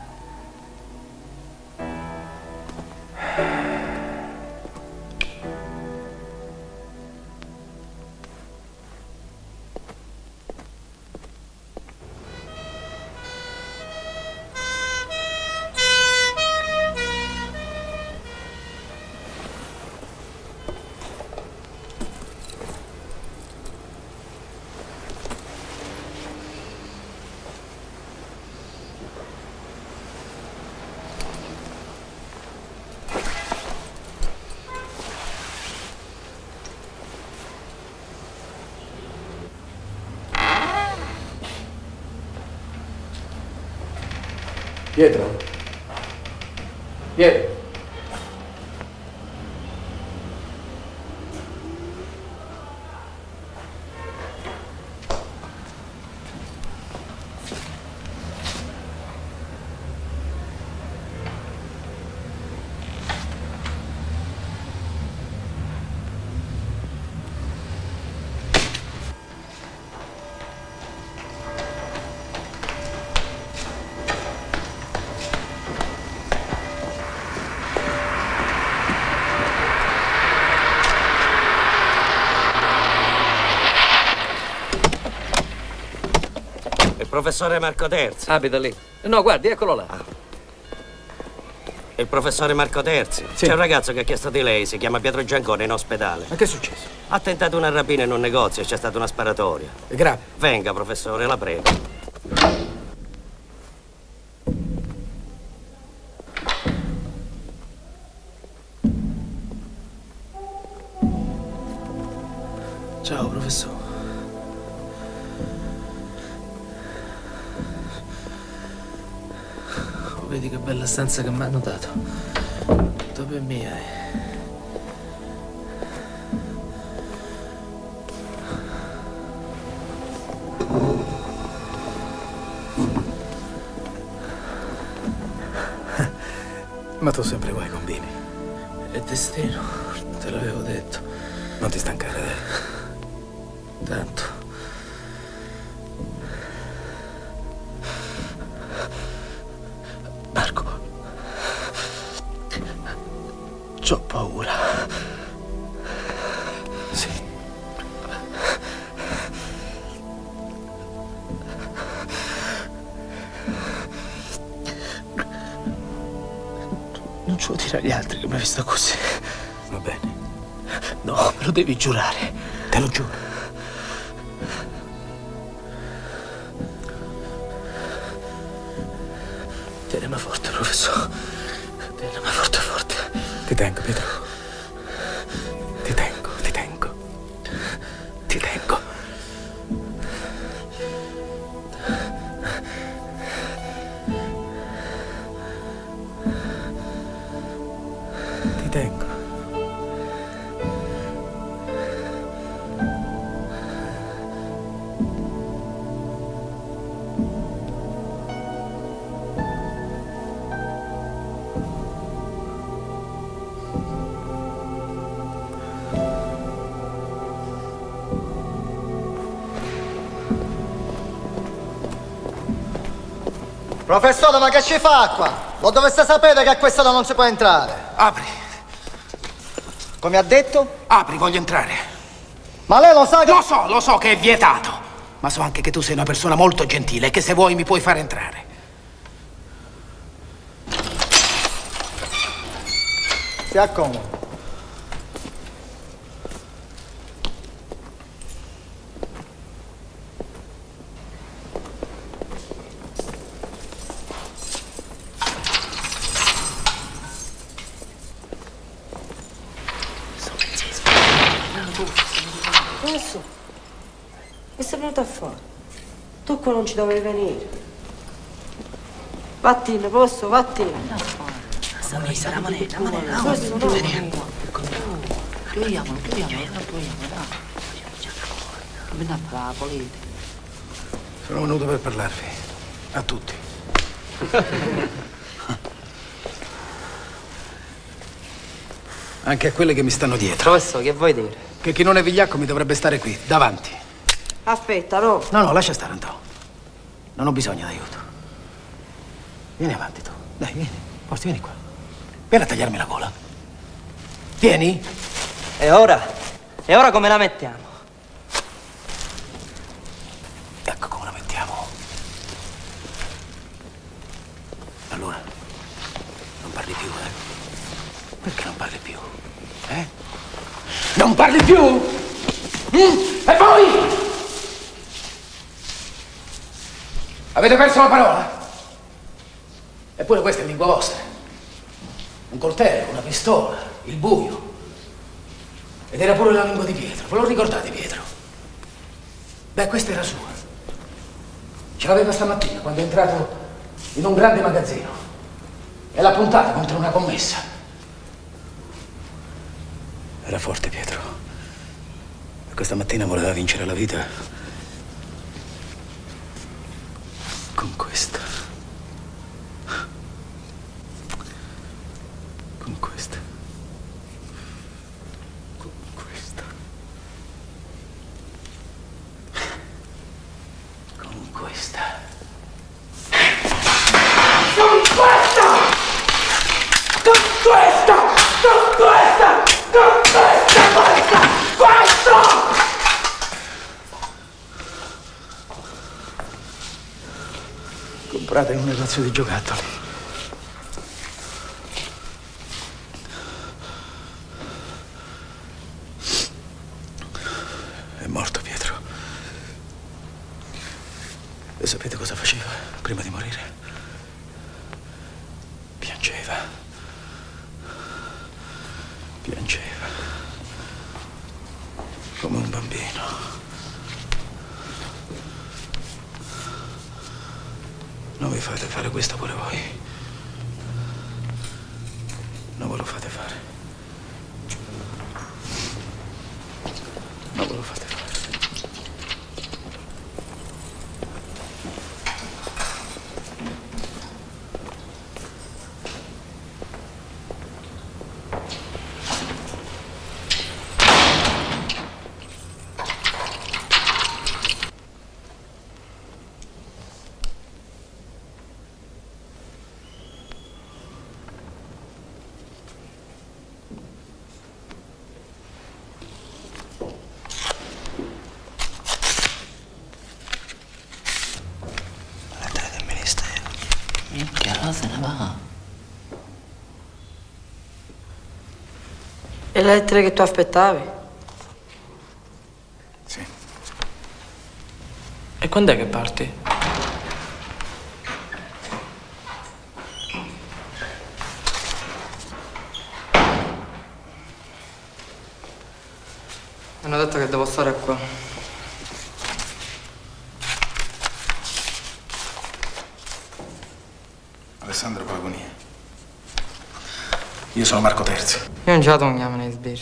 Pietro? Pietro? Professore Marco Terzi. Abita lì. No, guardi, eccolo là. Il professore Marco Terzi. Sì. C'è un ragazzo che ha chiesto di lei, si chiama Pietro Giancone, in ospedale. Ma che è successo? Ha tentato una rapina in un negozio e c'è stata una sparatoria. È grave? Venga, professore, la prego. Ciao, professore. Vedi che bella stanza che mi hanno dato. Dove è mia? Ma tu sempre guai combini. È destino, te l'avevo detto. Non ti stancare, dai. Tanto. Marco, c'ho paura. Sì. Non ci vuoi dire agli altri che mi hai visto così. Va bene. No, me lo devi giurare. Te lo giuro. Tienimi forte, professore. Tienimi forte, forte. Ti tengo, Pietro. Ti tengo, ti tengo. Ti tengo. Ti tengo. Professore, ma che ci fa qua? Lo dovreste sapere che a quest'ora non si può entrare. Apri. Come ha detto? Apri, voglio entrare. Ma lei lo sa che... Lo so che è vietato. Ma so anche che tu sei una persona molto gentile e che se vuoi mi puoi fare entrare. Si accomodi. Adesso, che sei venuto a fare? Tu qua non ci dovevi venire. Vattene, posso, vattene. La moneta. Questo no. Togliamolo, dai. Vieni a fare la politica. Sono venuto per parlarvi. A tutti. Anche a quelle che mi stanno dietro. Professore, che vuoi dire? Che chi non è vigliacco mi dovrebbe stare qui, davanti. Aspetta, no. No, lascia stare, Antò. Non ho bisogno d'aiuto. Vieni avanti tu. Dai, vieni. Forza, vieni qua. Vieni a tagliarmi la gola. Vieni. E ora? E ora come la mettiamo? Ecco come la mettiamo. Allora, non parli più, eh? Perché non parli più? Non parli più? E voi? Avete perso la parola? Eppure questa è lingua vostra. Un coltello, una pistola, il buio. Ed era pure la lingua di Pietro. Ve lo ricordate, Pietro? Beh, questa era sua. Ce l'aveva stamattina quando è entrato in un grande magazzino e l'ha puntata contro una commessa. Era forte Pietro. E questa mattina voleva vincere la vita con questa. Con questa. Con questa. Con questa. Con questa! Con questa! Con questa! Con questa! Questa! Questa! Comprata in un negozio di giocattoli. È morto Pietro. E sapete cosa faceva prima di morire? Piangeva. Piangeva. Come un bambino. Non vi fate fare questo pure voi. Non ve lo fate fare. Non ve lo fate fare. Se ne va. E le lettere che tu aspettavi? Sì. E quando è che parti? Hanno detto che devo stare qua. Alessandro Palagonia. Io sono Marco Terzi. Io non ce la togliamo nei sbirri.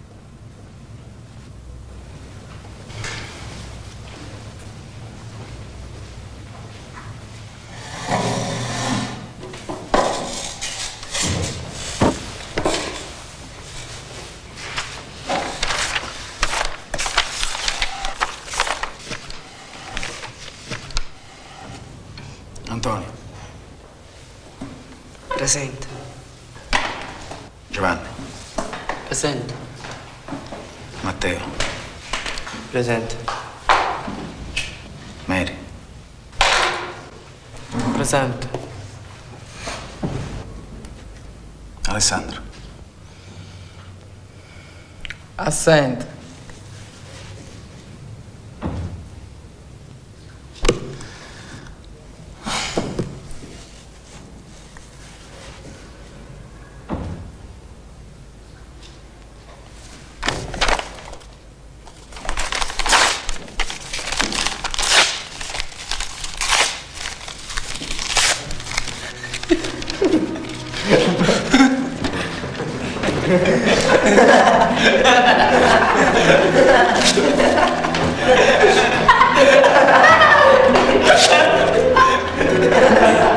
Antonio. Presente. Giovanni. Presente. Matteo. Presente. Mary. Presente. Alessandro. Assente. Ha ha ha!